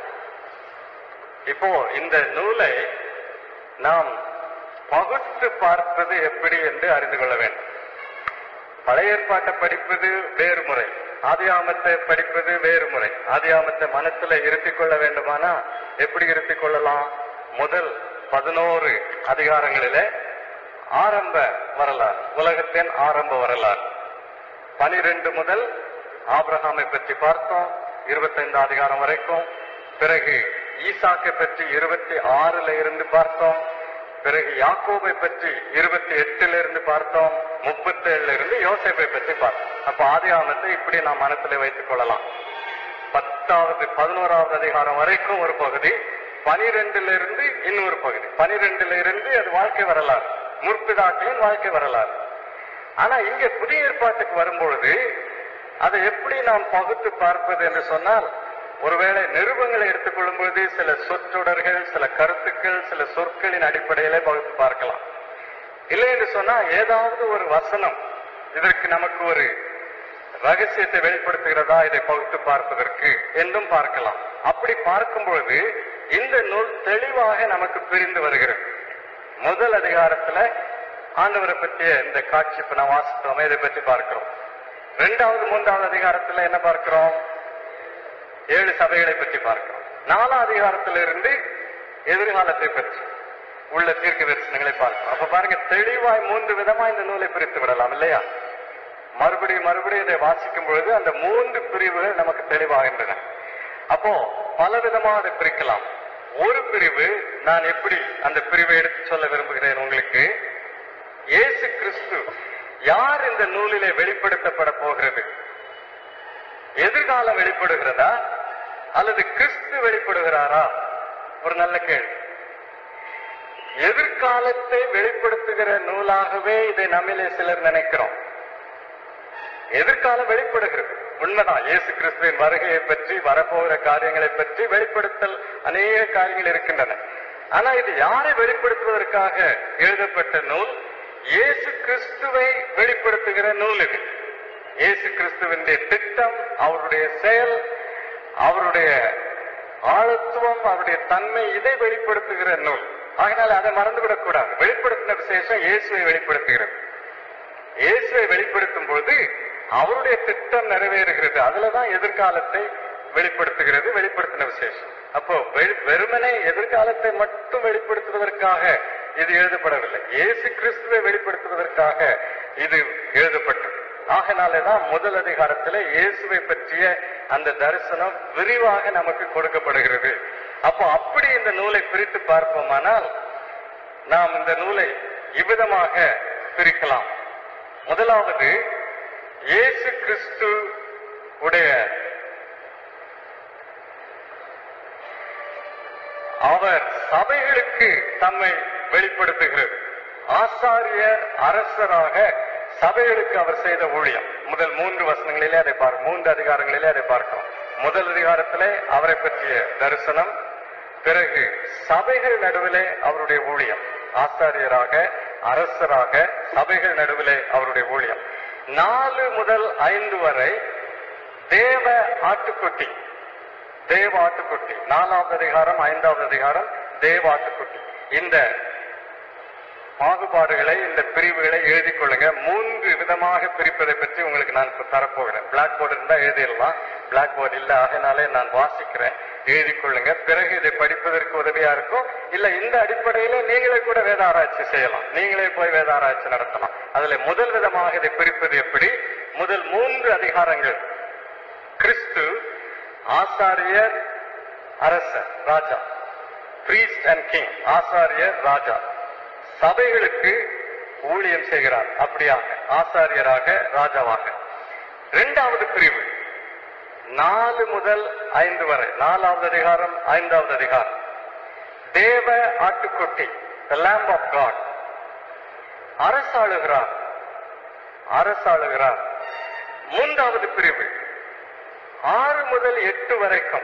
இப்போ இந்த நூலை நாம் பகுத்து பார்ப்பது எப்படி என்று அறிந்து கொள்ள வேண்டும். பழைய ஏற்பாட்டை படிப்பது வேறு முறை, ஆதியாகமத்தை படிப்பது வேறு முறை. ஆதியாகமத்தை மனசுல இருத்திக் கொள்ள வேண்டுமானா எப்படி இருத்திக் கொள்ளலாம்? முதல் 11 அதிகாரங்களிலே ஆரம்ப வரலாறு, உலகத்தின் ஆரம்ப வரலாறு. 12 முதல் ஆபிரகாமை பற்றி பார்த்தோம், 25 அதிகாரம் வரைக்கும். பிறகு ஈசாக்கை பற்றி 26 இருந்து பார்த்தோம். பிறகு யாக்கோபை பற்றி 28 இருந்து பார்த்தோம். 37 இருந்து யோசேப்பை பற்றி பார்த்தோம். அப்ப ஆதியாகமத்தை இப்படி நாம் மனத்திலே வைத்துக் கொள்ளலாம். 11வது அதிகாரம் வரைக்கும் ஒரு பகுதி, 12 இருந்து இன்னொரு பகுதி. 12 இருந்து அது வாழ்க்கை வரலாறு, முற்பிதாக்களின் வாழ்க்கை வரலாறு. ஆனா இங்க புதிய ஏற்பாட்டுக்கு வரும்பொழுது அதை எப்படி நாம் பகுத்து பார்ப்பது என்று சொன்னால், ஒருவேளை நிருபங்களை எடுத்துக்கொள்ளும் பொழுது சில சொற்றொடர்கள், சில கருத்துக்கள், சில சொற்களின் அடிப்படையில பகுத்து பார்க்கலாம். இல்லை என்று சொன்னா ஏதாவது ஒரு வசனம் இதற்கு நமக்கு ஒரு ரகசியத்தை வெளிப்படுத்துகிறதா இதை பகுத்து பார்ப்பதற்கு என்றும் பார்க்கலாம். அப்படி பார்க்கும் பொழுது இந்த நூல் தெளிவாக நமக்கு பிரிந்து வருகிறது. முதல் அதிகாரத்துல ஆண்டவரை பற்றிய இந்த காட்சி இப்ப நான் வாசித்தோமே, இதை பற்றி பார்க்கிறோம். 2வது 3வது அதிகாரத்துல என்ன பார்க்கிறோம்? 7 சபைகளை பற்றி பார்க்கிறோம். 4வது அதிகாரத்திலிருந்து எதிர்காலத்தை பற்றி உள்ள தீர்க்க தரிசனங்களை பார்க்கிறோம். அப்ப பாருங்க, தெளிவாய் 3 விதமா இந்த நூலை பிரித்து விடலாம் இல்லையா? மறுபடியும் இதை வாசிக்கும் பொழுது அந்த 3 பிரிவுகள் நமக்கு தெளிவாகின்றன. அப்போ பல விதமா அதை பிரிக்கலாம். ஒரு பிரிவு நான் எப்படி அந்த பிரிவை எடுத்து சொல்ல விரும்புகிறேன் உங்களுக்கு. இயேசு கிறிஸ்து யார் இந்த நூலிலே வெளிப்படுத்தப்பட போகிறது? எதிர்காலம் வெளிப்படுகிறதா அல்லது கிறிஸ்து வெளிப்படுகிறாரா? ஒரு நல்ல கேள்வி. எதிர்காலத்தை வெளிப்படுத்துகிற நூலாகவே இதை நம்மிலே சிலர் நினைக்கிறோம். எதிர்காலம் வெளிப்படுகிறது, உண்மைதான். இயேசு கிறிஸ்துவின் வருகையை பற்றி, வரப்போகிற காரியங்களை பற்றி வெளிப்படுத்தல் அநேக காரியங்கள் இருக்கின்றன. ஆனா இது யாரை வெளிப்படுத்துவதற்காக எழுதப்பட்ட நூல்? இயேசு கிறிஸ்துவை வெளிப்படுத்துகிற நூல் இது. இயேசு கிறிஸ்துவின் திட்டம், அவருடைய செயல், அவருடைய ஆழத்துவம், அவருடைய தன்மை, இதை வெளிப்படுத்துகிற நூல். ஆகினால அதை மறந்துவிடக் கூடாது. வெளிப்படுத்தின விசேஷம் இயேசுவை வெளிப்படுத்துகிறது. இயேசுவை வெளிப்படுத்தும் பொழுது அவருடைய திட்டம் நிறைவேறுகிறது. அதுலதான் எதிர்காலத்தை வெளிப்படுத்துகிறது வெளிப்படுத்தின விசேஷம். அப்போ வெறுமனே எதிர்காலத்தை மட்டும் வெளிப்படுத்துவதற்காக இது எழுதப்படவில்லை, இயேசு கிறிஸ்துவை வெளிப்படுத்துவதற்காக இது எழுதப்பட்டது. ஆகினாலேதான் முதல் அதிகாரத்திலே இயேசுவை பற்றிய அந்த தரிசனம் விரிவாக நமக்கு கொடுக்கப்படுகிறது. அப்போ அப்படி இந்த நூலை பிரித்து பார்ப்போமானால் நாம் இந்த நூலை இவ்விதமாக பிரிக்கலாம். முதலாவது, இயேசு கிறிஸ்து உடைய அவர் சபைகளுக்கு தம்மை வெளிப்படுத்துகிறது. ஆசாரியர் அரசராக சபைகளுக்கு அவர் செய்த ஊழியம். முதல் 3 வசனங்களிலே அதை 3 அதிகாரங்களிலே அதை பார்க்கிறோம். முதல் அதிகாரத்திலே அவரை பற்றிய தரிசனம், பிறகு சபைகள் நடுவிலே அவருடைய ஊழியம், ஆசாரியராக அரசராக சபைகள் நடுவிலே அவருடைய ஊழியம். 4 முதல் 5 வரை தேவ ஆட்டுக்குட்டி, தேவ ஆட்டுக்குட்டி. 4வது அதிகாரம் 5வது அதிகாரம் தேவ ஆட்டுக்குட்டி. இந்த பாகுபாடுகளை, இந்த பிரிவுகளை எழுதி கொள்ளுங்க. 3 விதமாக பிரிப்பதை பற்றி உங்களுக்கு நான் தரப்போகிறேன். பிளாக் போர்டு இருந்தா எழுதிடலாம், பிளாக் போர்டு இல்ல, ஆகையினாலே நான் வாசிக்கிறேன், எழுதி கொள்ளுங்க. பிறகு இதை படிப்பதற்கு உதவியா இருக்கும். இல்ல இந்த அடிப்படையில நீங்களே கூட வேத ஆராய்ச்சி செய்யலாம், நீங்களே போய் வேத ஆராய்ச்சி நடத்தலாம். அதுல முதல் விதமாக இதை பிரிப்பது எப்படி? முதல் 3 அதிகாரங்கள் கிறிஸ்து ஆசாரியர் அரசர் ராஜா, priest and king, ஆசாரியர் ராஜா, சபைகளுக்கு ஊழியம் செய்கிறார், அப்படியாக ஆசாரியராக ராஜாவாக. 2வது பிரிவு 4 முதல் 5 வரை, 4வது அதிகாரம் 5வது அதிகாரம் தேவ ஆட்டுக்குட்டி, the lamb of God, அரசாளுகிறார், அரசாளுகிறார். 3வது பிரிவு 6 முதல் 8 வரைக்கும்,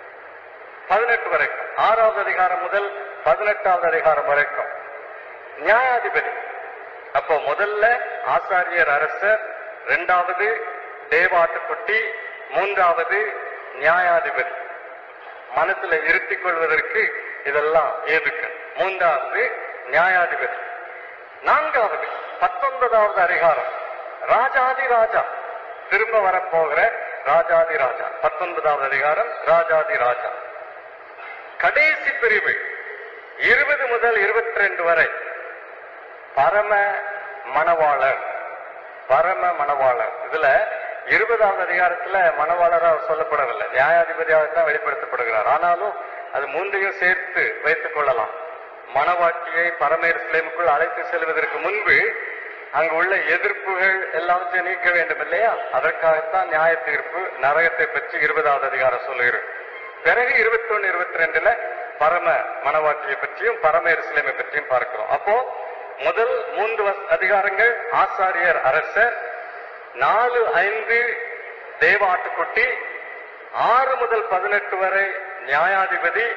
18 வரைக்கும், 6வது அதிகாரம் முதல் 18வது அதிகாரம் வரைக்கும் நியாயாதிபதி. அப்போ முதல்ல ஆசாரியர் அரசர், 2வது தேவாட்டுக்குட்டி, 3வது நியாயாதிபதி. மனசுல இருத்திக் கொள்வதற்கு இதெல்லாம் ஏதுக்கு. 3வது நியாயாதிபதி. 4வது 19வது அதிகாரம் ராஜாதி ராஜா, திரும்ப வரப்போகிற ராஜாதி ராஜா. 19வது அதிகாரம் ராஜாதி ராஜா. கடைசி பிரிவு 20 முதல் 22 வரை பரம மணவாளர், பரம மணவாளர். இதுல 20வது அதிகாரத்துல மணவாளராக சொல்லப்படவில்லை, நியாயாதிபதியாக தான் வெளிப்படுத்தப்படுகிறார். ஆனாலும் அது 3ஐயும் சேர்த்து வைத்துக் கொள்ளலாம். மணவாட்டியை பரமேஸ்வரமுக்குள் அழைத்து செல்வதற்கு முன்பு அங்கு உள்ள எதிர்ப்புகள் எல்லாத்தையும் நீக்க வேண்டும் இல்லையா? அதற்காகத்தான் நியாய தீர்ப்பு, நரகத்தை பற்றி 20வது அதிகாரம் சொல்லுகிறது. பிறகு 21, 22ல பரம மணவாட்டியை பற்றியும் பரமேஸ்வரமை பற்றியும் பார்க்கிறோம். அப்போ முதல் 3 அதிகாரங்கள் ஆசாரியர் அரசர், 4, 5 தேவ ஆட்டுக்குட்டி, 6 முதல் 18 வரை நியாயாதிபதி,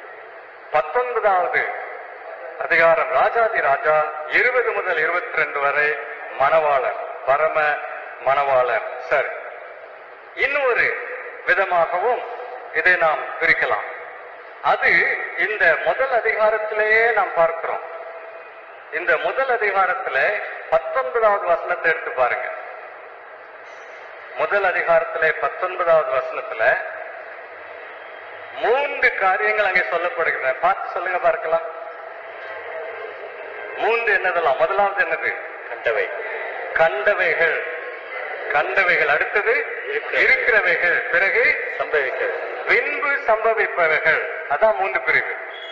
19வது அதிகாரம் ராஜாதி ராஜா, 20 முதல் 22 வரை மணவாளர், பரம மணவாளர். சரி, இன்னொரு விதமாகவும் இதை நாம் பிரிக்கலாம். அது இந்த முதல் அதிகாரத்திலேயே நாம் பார்க்கிறோம். இந்த முதல் அதிகாரத்துல 19வது வசனத்தை எடுத்து பாருங்க. முதல் அதிகாரத்திலே 19வது வசனத்துல 3 காரியங்கள் அங்கே சொல்லப்படுகின்றன. பார்த்து சொல்லுங்க பார்க்கலாம். 3 என்னதெல்லாம்? முதலாவது என்னது? கண்டவை, கண்டவைகள், கண்டவைகள். அடுத்தது இருக்கிறவைகள், பிறகு பின்பு சம்பவிப்பவைகள், அதான் 3 பிரிவு.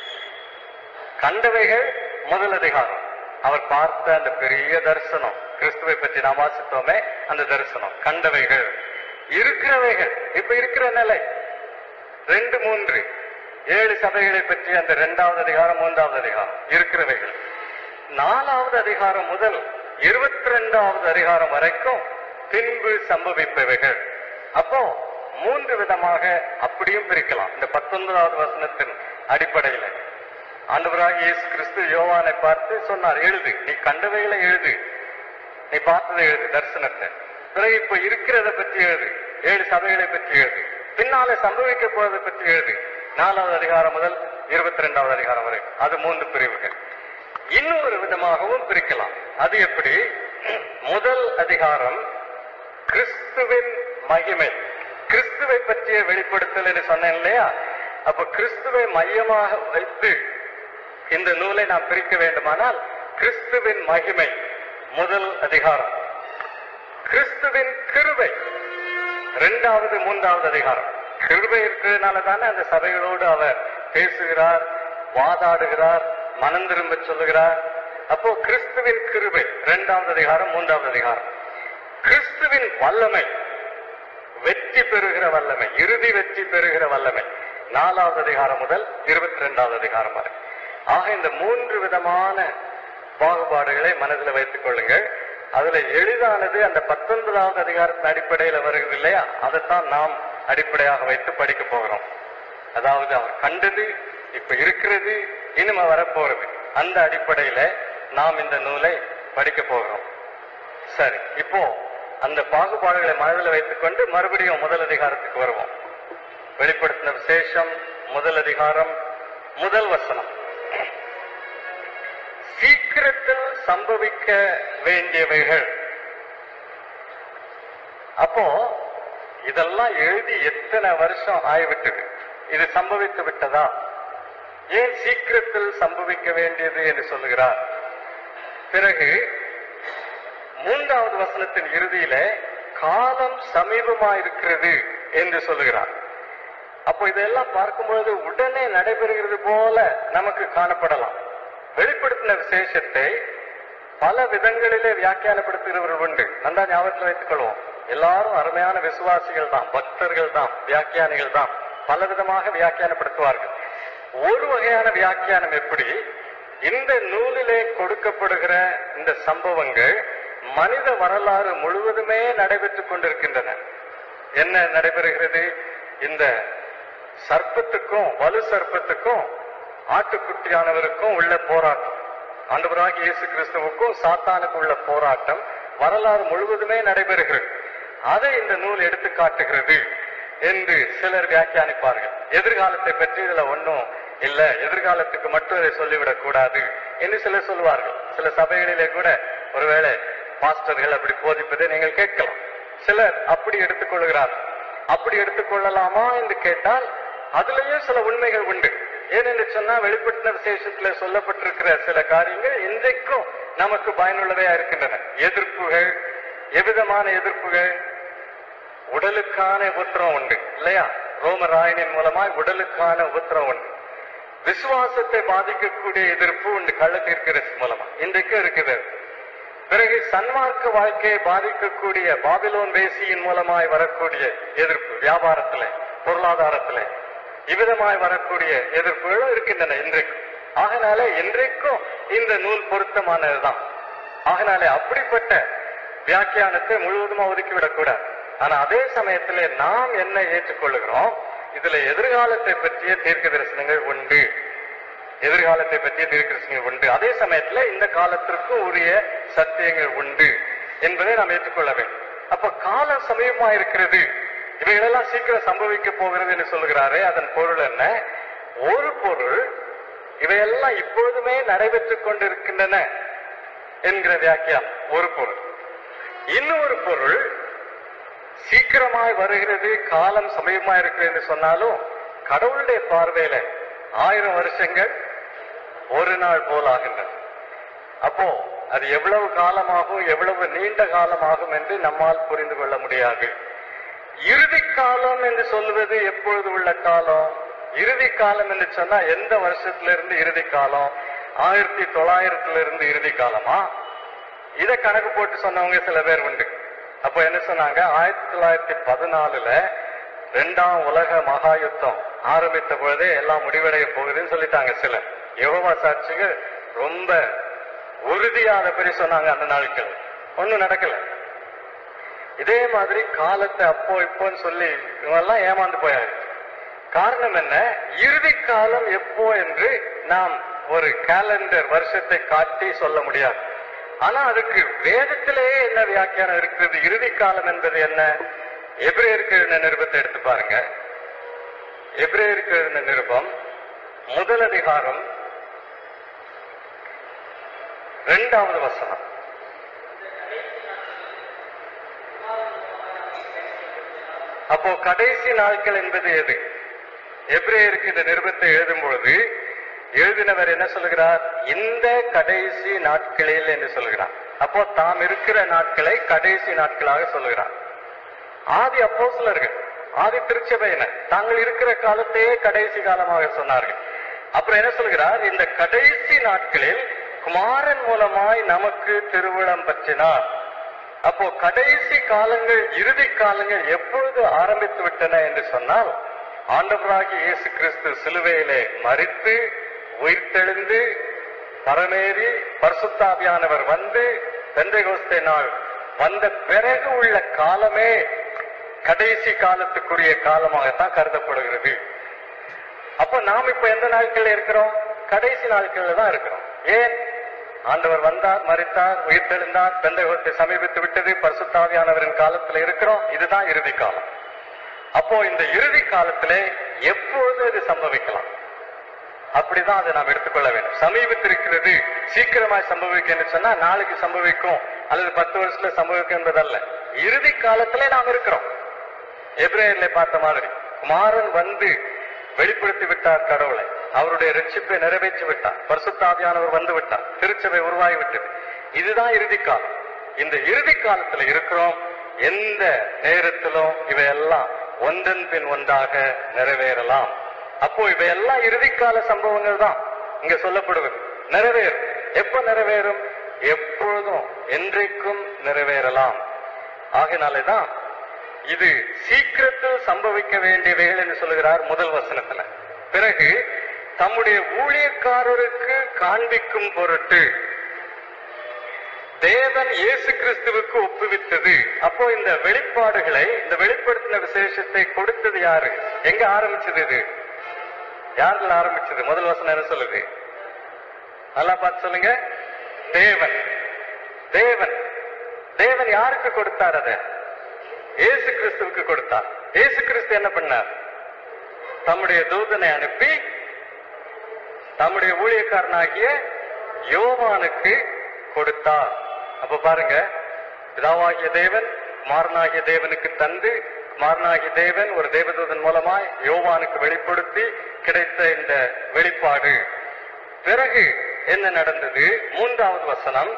கண்டவைகள் முதல் அதிகாரம், அவர் பார்த்த அந்த பெரிய தரிசனம், கிறிஸ்துவை பற்றி நாம் வாசித்தோமே அந்த தரிசனம். கண்டவைகள், இருக்கிறவைகள், இப்ப இருக்கிற நிலை 2, 3, 7 சபைகளை பற்றி அந்த 2வது அதிகாரம் 3வது அதிகாரம் இருக்கிறவைகள். 4வது அதிகாரம் முதல் 22வது அதிகாரம் வரைக்கும் பின்பு சம்பவிப்பவைகள். அப்போ 3 விதமாக அப்படியும் பிரிக்கலாம். இந்த 19வது வசனத்தின் அடிப்படையில் ஆண்டவராகிய இயேசு கிறிஸ்து யோவானை பார்த்து சொன்னார், எழுது, நீ கண்டவைகளை எழுது, நீ பார்த்ததை எழுது, தரிசனத்தை. பிறகு இப்ப இருக்கிறத பற்றி எழுது, 7 சபைகளை பற்றி எழுது, பின்னாலே சம்பவிக்க போவதை பற்றி எழுது. 4வது அதிகாரம் முதல் 22வது அதிகாரம் வரை, அது 3 பிரிவுகள். இன்னொரு விதமாகவும் பிரிக்கலாம். அது எப்படி? முதல் அதிகாரம் கிறிஸ்துவின் மகிமை, கிறிஸ்துவை பற்றிய வெளிப்படுத்தல் என்று சொன்னேன் இல்லையா? அப்ப கிறிஸ்துவை மையமாக வைத்து இந்த நூலை நாம் பிரிக்க வேண்டுமானால் கிறிஸ்துவின் மகிமை முதல் அதிகாரம், கிறிஸ்துவின் கிருபை 2வது 3வது அதிகாரம். கிருபை இருக்கிறதுனால தானே அந்த சபைகளோடு அவர் பேசுகிறார், வாதாடுகிறார், மனம் திரும்ப சொல்லுகிறார். அப்போ கிறிஸ்துவின் கிருபை 2வது அதிகாரம் 3வது அதிகாரம். கிறிஸ்துவின் வல்லமை, வெற்றி பெறுகிற வல்லமை, இறுதி வெற்றி பெறுகிற வல்லமை 4வது அதிகாரம் முதல் 22வது அதிகாரம் வரை. ஆக இந்த 3 விதமான பாகுபாடுகளை மனதில் வைத்துக் கொள்ளுங்கள். அதுல எளிதானது அந்த 19வது அதிகாரத்தின் அடிப்படையில் வருகிறது இல்லையா? அதைத்தான் நாம் அடிப்படையாக வைத்து படிக்க போகிறோம். அதாவது அவர் கண்டது, இப்ப இருக்கிறது, இனிமே வரப்போறது, அந்த அடிப்படையில நாம் இந்த நூலை படிக்க போகிறோம். சரி, இப்போ அந்த பாகுபாடுகளை மனதில் வைத்துக் கொண்டு மறுபடியும் முதல் அதிகாரத்துக்கு வருவோம். வெளிப்படுத்தின விசேஷம் முதல் அதிகாரம் முதல் வசனம். சீக்கிரத்தில் சம்பவிக்க வேண்டியவைகள். அப்போ இதெல்லாம் எழுதி எத்தனை வருஷம் ஆகிவிட்டது? இது சம்பவித்து விட்டதா? ஏன் சீக்கிரத்தில் சம்பவிக்க வேண்டியது என்று சொல்லுகிறார்? பிறகு 3வது வசனத்தின் இறுதியில காலம் சமீபமாயிருக்கிறது என்று சொல்லுகிறார். அப்போ இதெல்லாம் பார்க்கும்பொழுது உடனே நடைபெறுகிறது போல நமக்கு காணப்படலாம். வெளிப்படுத்தின விசேஷத்தை பல விதங்களிலே வியாக்கியானப்படுத்துகிறவர்கள் உண்டு. நல்லா ஞாபகத்தில் வைத்துக் கொள்வோம். எல்லாரும் அருமையான விசுவாசிகள் தான், பக்தர்கள் தான், வியாக்கியானிகள் தான், பல விதமாக வியாக்கியானப்படுத்துவார்கள். ஒரு வகையான வியாக்கியானம் எப்படி? இந்த நூலிலே கொடுக்கப்படுகிற இந்த சம்பவங்கள் மனித வரலாறு முழுவதுமே நடைபெற்றுக் கொண்டிருக்கின்றன. என்ன நடைபெறுகிறது? இந்த சர்ப்பத்துக்கும் வலு சர்ப்பத்துக்கும் ஆட்டுக்குட்டியானவருக்கும் உள்ள போராட்டம், ஆண்டவராகிய இயேசு கிறிஸ்துவுக்கும் சாத்தானுக்கு உள்ள போராட்டம் வரலாறு முழுவதுமே நடைபெறுகிறது. அதை இந்த நூல் எடுத்து காட்டுகிறது என்று சிலர் வியாக்கியானிப்பார்கள். எதிர்காலத்தை பற்றி இதுல ஒன்றும் இல்ல, எதிர்காலத்துக்கு மட்டும் இதை சொல்லிவிடக் கூடாது என்று சிலர் சொல்லுவார்கள். சில சபைகளிலே கூட ஒருவேளை பாஸ்டர்கள் அப்படி போதிப்பதை நீங்கள் கேட்கலாம். சிலர் அப்படி எடுத்துக்கொள்கிறார்கள். அப்படி எடுத்துக்கொள்ளலாமா என்று கேட்டால் அதுலயும் சில உண்மைகள் உண்டு. ஏனென்று சொன்னா வெளிப்படுத்தின விசேஷத்துல சொல்லப்பட்டிருக்கிற சில காரியங்கள் இன்றைக்கும் நமக்கு பயனுள்ளதையா இருக்கின்றன. எதிர்ப்புகள், எவ்விதமான எதிர்ப்புகள்? உடலுக்கான உபத்திரம் உண்டு இல்லையா? ரோமராயனின் மூலமாய் உடலுக்கான உபத்திரம் உண்டு. விசுவாசத்தை பாதிக்கக்கூடிய எதிர்ப்பு உண்டு கள்ளத்தீர்க்கரசு மூலமா, இன்றைக்கும் இருக்குது. பிறகு சன்மார்க்க வாழ்க்கையை பாதிக்கக்கூடிய பாபிலோன் வேசியின் மூலமாய் வரக்கூடிய எதிர்ப்பு, வியாபாரத்திலே, பொருளாதாரத்திலே இவ்விதமாய் வரக்கூடிய எதிர்ப்புகளும் இருக்கின்றன இன்றைக்கும். ஆகனால இன்றைக்கும் இந்த நூல் பொருத்தமானதுதான். ஆகனால அப்படிப்பட்ட வியாக்கியானத்தை முழுவதுமா ஒதுக்கிவிடக்கூடாது. ஆனா அதே சமயத்துல நாம் என்ன ஏற்றுக்கொள்ளுகிறோம்? இதுல எதிர்காலத்தை பற்றிய தீர்க்க தரிசனங்கள் உண்டு, எதிர்காலத்தை பற்றிய தீர்க்க தரிசனங்கள் உண்டு. அதே சமயத்துல இந்த காலத்திற்கு உரிய சத்தியங்கள் உண்டு என்பதை நாம் ஏற்றுக்கொள்ள வேண்டும். அப்ப காலம் சமீபமா இருக்கிறது, இவைகளெல்லாம் சீக்கிரம் சம்பவிக்க போகிறது என்று சொல்லுகிறாரே, அதன் பொருள் என்ன? ஒரு பொருள் இவையெல்லாம் இப்பொழுதுமே நடைபெற்றுக் கொண்டிருக்கின்றன என்கிற வியாக்கியானம் ஒரு பொருள். இன்னொரு பொருள் சீக்கிரமாய் வருகிறது, காலம் சமீபமா இருக்கிறது என்று சொன்னாலும் கடவுளுடைய பார்வையில 1000 வருஷங்கள் ஒரு நாள் போல் ஆகின்றன. அப்போ அது எவ்வளவு காலமாகும், எவ்வளவு நீண்ட காலமாகும் என்று நம்மால் புரிந்து கொள்ள முடியாது. இறுதி காலம் என்று சொல்வது எப்பொழுது உள்ள காலம்? இறுதி காலம் என்று சொன்னா எந்த வருஷத்துல இருந்து இறுதி காலம்? 1900 இருந்து இறுதி காலமா? இத கணக்கு போட்டு சொன்னவங்க சில பேர் உண்டு. அப்போ என்ன சொன்னாங்க, 1914 2ஆம் உலக மகா யுத்தம் ஆரம்பித்த பொழுதே எல்லாம் முடிவடைய போகுதுன்னு சொல்லிட்டாங்க சிலர். யெகோவா சாட்சிகள் ரொம்ப உறுதியாத படி சொன்னாங்க. அந்த நாட்கள் ஒண்ணும் நடக்கல. இதே மாதிரி காலத்தை அப்போ இப்போன்னு சொல்லி இவெல்லாம் ஏமாந்து போயாரு. காரணம் என்ன? இறுதி காலம் எப்போ என்று நாம் ஒரு கேலண்டர் வருஷத்தை காட்டி சொல்ல முடியாது. ஆனா அதுக்கு வேதத்திலேயே என்ன வியாக்கியானம் இருக்கிறது? இறுதி காலம் என்பது என்ன? எபிரேயருக்கு எழுதின நிருபத்தை எடுத்து பாருங்க. எபிரேயருக்கு எழுதின நிருபம் 1 அதிகாரம் 2வது வசனம். அப்போ கடைசி நாட்கள் என்பது எது? எபிரேயருக்கு இந்த நிருபத்தை எழுதும் பொழுது எழுதினவர் என்ன சொல்லுகிறார்? இந்த கடைசி நாட்களில் என்று சொல்லுகிறார். அப்போ தாம் இருக்கிற நாட்களை கடைசி நாட்களாக சொல்லுகிறார். ஆதி அப்போஸ்தலர்கள், ஆதி திருச்சபையினர் தாங்கள் இருக்கிற காலத்தையே கடைசி காலமாக சொன்னார்கள். அப்புறம் என்ன சொல்கிறார்? இந்த கடைசி நாட்களில் குமாரன் மூலமாய் நமக்கு திருவிழம் பற்றினார். அப்போ கடைசி காலங்கள், இறுதி காலங்கள் எப்பொழுது ஆரம்பித்து விட்டன என்று சொன்னால், ஆண்டவராகிய இயேசு கிறிஸ்து சிலுவையிலே மரித்து உயிர்த்தெழுந்து பரமேறி பரிசுத்தாவியானவர் வந்து பெந்தெகோஸ்தே நாள் வந்த பிறகு உள்ள காலமே கடைசி காலத்துக்குரிய காலமாகத்தான் கருதப்படுகிறது. அப்ப நாம் இப்ப எந்த நாட்கள்ல இருக்கிறோம்? கடைசி நாட்கள்ல தான் இருக்கிறோம். ஏன்? ஆண்டவர் வந்தார், மரித்தார், உயிர்த்தெழுந்தார், பெந்தெகோஸ்தே சமீபித்து விட்டது, பரிசுத்தாவியானவரின் காலத்துல இருக்கிறோம். இதுதான் இறுதி காலம். அப்போ இந்த இறுதி காலத்திலே எப்பொழுது இது சம்பவிக்கலாம்? அப்படிதான் அதை நாம் எடுத்துக்கொள்ள வேண்டும். சமீபத்திருக்கிறது, சீக்கிரமாய் சம்பவிக்கும் சொன்னா நாளைக்கு சம்பவிக்கும் அல்லது 10 வருஷத்துல சம்பவிக்கும் என்பதல்ல. இறுதி காலத்திலே நாம் இருக்கிறோம். எபிரேயர்ல பார்த்த மாதிரி குமாரன் வந்து வெளிப்படுத்தி விட்டார் கடவுளை, அவருடைய ரட்சிப்பை நிறைவேற்றி விட்டார், பரிசுத்தாவியானவர் வந்து விட்டார், திருச்சபை உருவாகி விட்டது. இதுதான் இறுதி காலம். இந்த இறுதி காலத்துல இருக்கிறோம். எந்த நேரத்திலும் இவையெல்லாம் ஒன்றன் பின் ஒன்றாக நிறைவேறலாம். அப்போ இவையெல்லாம் இறுதிக்கால சம்பவங்கள் தான் இங்க சொல்லப்படுவது. நிறைவேறும். எப்ப நிறைவேறும்? எப்பொழுதும், என்றைக்கும் நிறைவேறலாம். ஆகையினாலேதான் இது சீக்கிரத்தில் சம்பவிக்க வேண்டியவைகள் என்று சொல்லுகிறார் முதல் வசனத்துல. பிறகு தம்முடைய ஊழியக்காரருக்கு காண்பிக்கும் பொருட்டு தேவன் இயேசு கிறிஸ்துவுக்கு ஒப்புவித்தது. அப்போ இந்த வெளிப்பாடுகளை, இந்த வெளிப்படுத்தின விசேஷத்தை கொடுத்தது யாரு? எங்க ஆரம்பிச்சது? இது யாருல ஆரம்பிச்சது? முதல் வசனம் என்ன சொல்லுது? நல்லா பார்த்து சொல்லுங்க. தேவன். தேவன் தேவன் யாருக்கு கொடுத்தார்? அதை இயேசு கிறிஸ்துவுக்கு கொடுத்தார். இயேசு கிறிஸ்து என்ன பண்ணார்? தம்முடைய தூதனை அனுப்பி தம்முடைய ஊழியக்காரனாகிய யோவானுக்கு கொடுத்தார். அப்ப பாருங்க, பிதாவாகிய தேவன் குமாரனாகிய தேவனுக்கு தந்து, குமாரனாகிய தேவன் ஒரு தேவதூதன் மூலமாய் யோவானுக்கு வெளிப்படுத்தி கிடைத்த இந்த வெளிப்பாடு. பிறகு என்ன நடந்தது? 3வது வசனம்.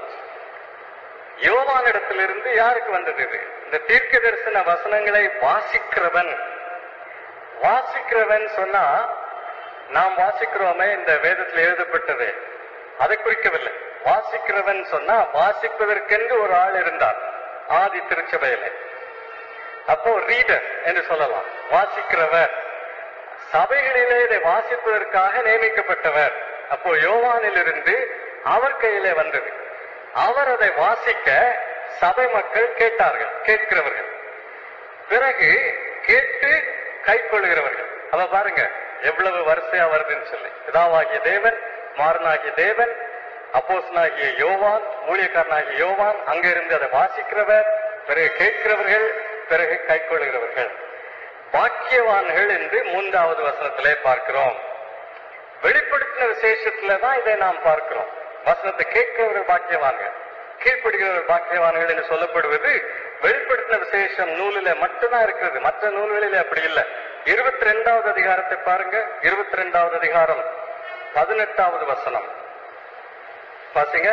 யோவானிடத்திலிருந்து யாருக்கு வந்தது? இது இந்த தீர்க்க தரிசன வசனங்களை வாசிக்கிறவன். வாசிக்கிறவன் சொன்னா நாம் வாசிக்கிறோமே, இந்த வேதத்தில் எழுதப்பட்டது, அதை குறிக்கவில்லை. வாசிக்கிறவன் சொன்னா வாசிப்பதற்கென்று ஒரு ஆள் இருந்தார் ஆதி திருச்சபையில. அப்போ ரீடர் என்று சொல்லலாம். வாசிக்கிறவர், சபைகளிலே இதை வாசிப்பதற்காக நியமிக்கப்பட்டவர். அப்போ யோவானிலிருந்து அவர் கையிலே வந்தது. அவர் அதை வாசிக்க சபை மக்கள் கேட்டார்கள், கேட்கிறவர்கள். பிறகு கேட்டு கை கொள்ளுகிறவர்கள். அவ பாருங்க எவ்வளவு வரிசையா வருதுன்னு சொல்லி. பிதாவாகிய தேவன், குமாரனாகிய தேவன், அப்போஸ்தலனாகிய யோவான், ஊழியக்காரனாகிய யோவான், அங்க இருந்து அதை வாசிக்கிறவர், பிறகு கேட்கிறவர்கள், பிறகு கை கொள்ளுகிறவர்கள். பாக்கியவான்கள் என்று 3வது வசனத்திலே பார்க்கிறோம். வெளிப்படுத்தின விசேஷத்துலதான் இதை நாம் பார்க்கிறோம். வசனத்தை கேட்கிறவர்கள் பாக்கியவான்கள், கீழ்ப்படுகிறவர்கள் பாக்கியவான்கள் என்று சொல்லப்படுவது வெளிப்படுத்தின விசேஷம் நூலில மட்டும்தான் இருக்கிறது. மற்ற நூல்களிலே அப்படி இல்லை. 22வது அதிகாரத்தை பாருங்க. 22வது அதிகாரம் 18வது வசனம் வாசிங்க.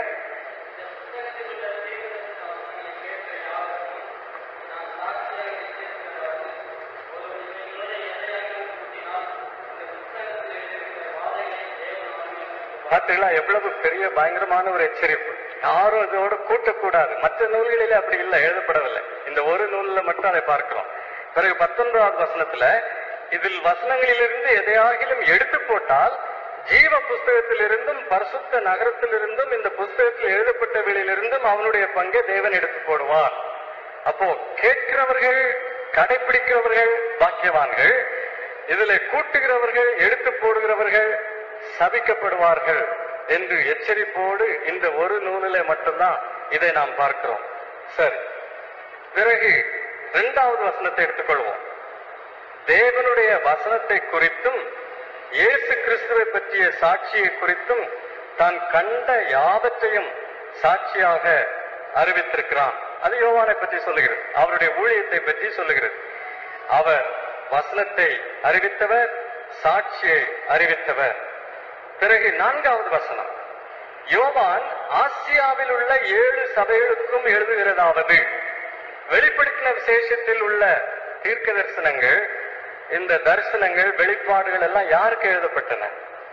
பார்த்தீங்களா எவ்வளவு பெரிய பயங்கரமான ஒரு எச்சரிப்பு. யாரும் இதோட கூட்டக்கூடாது. மற்ற நூல்களிலே அப்படி இல்லை, எழுதப்படவில்லை. இந்த ஒரு நூல்ல மட்டும் அதை பார்க்கிறோம். பிறகு 19வது வசனத்துல, இதில் வசனங்களிலிருந்து எதையாகிலும் எடுத்து போட்டால் ஜீவ புஸ்தகத்திலிருந்தும் பரிசுத்த நகரத்திலிருந்தும் இந்த புஸ்தகத்தில் எழுதப்பட்டவையிலிருந்தும் அவனுடைய பங்கை தேவன் எடுத்து போடுவார். அப்போ கேட்கிறவர்கள், கடைபிடிக்கிறவர்கள் பாக்கியவான்கள், இதில் கூட்டுகிறவர்கள், எடுத்து போடுகிறவர்கள் சபிக்கப்படுவார்கள் என்று எச்சரிப்போடு இந்த ஒரு நூலிலே மட்டும்தான் இதை நாம் பார்க்கிறோம். சரி, பிறகு 2வது வசனத்தை எடுத்துக்கொள்வோம். தேவனுடைய வசனத்தை குறித்தும் இயேசு கிறிஸ்துவை பற்றிய சாட்சியை குறித்தும் தான் கண்ட யாவற்றையும் சாட்சியாக அறிவித்திருக்கிறான். அது யோவானை பற்றி சொல்லுகிறது, அவருடைய ஊழியத்தை பற்றி சொல்லுகிறது. அவர் வசனத்தை அறிவித்தவர், சாட்சியை அறிவித்தவர். பிறகு 4வது வசனம், யோவான் ஆசியாவில் உள்ள 7 சபைகளுக்கும் எழுதுகிறதாவது. வெளிப்படுத்தின விசேஷத்தில் உள்ள தீர்க்க தரிசனங்கள், இந்த தரிசனங்கள், வெளிப்பாடுகள் எல்லாம் யாருக்கு எழுதப்பட்டன?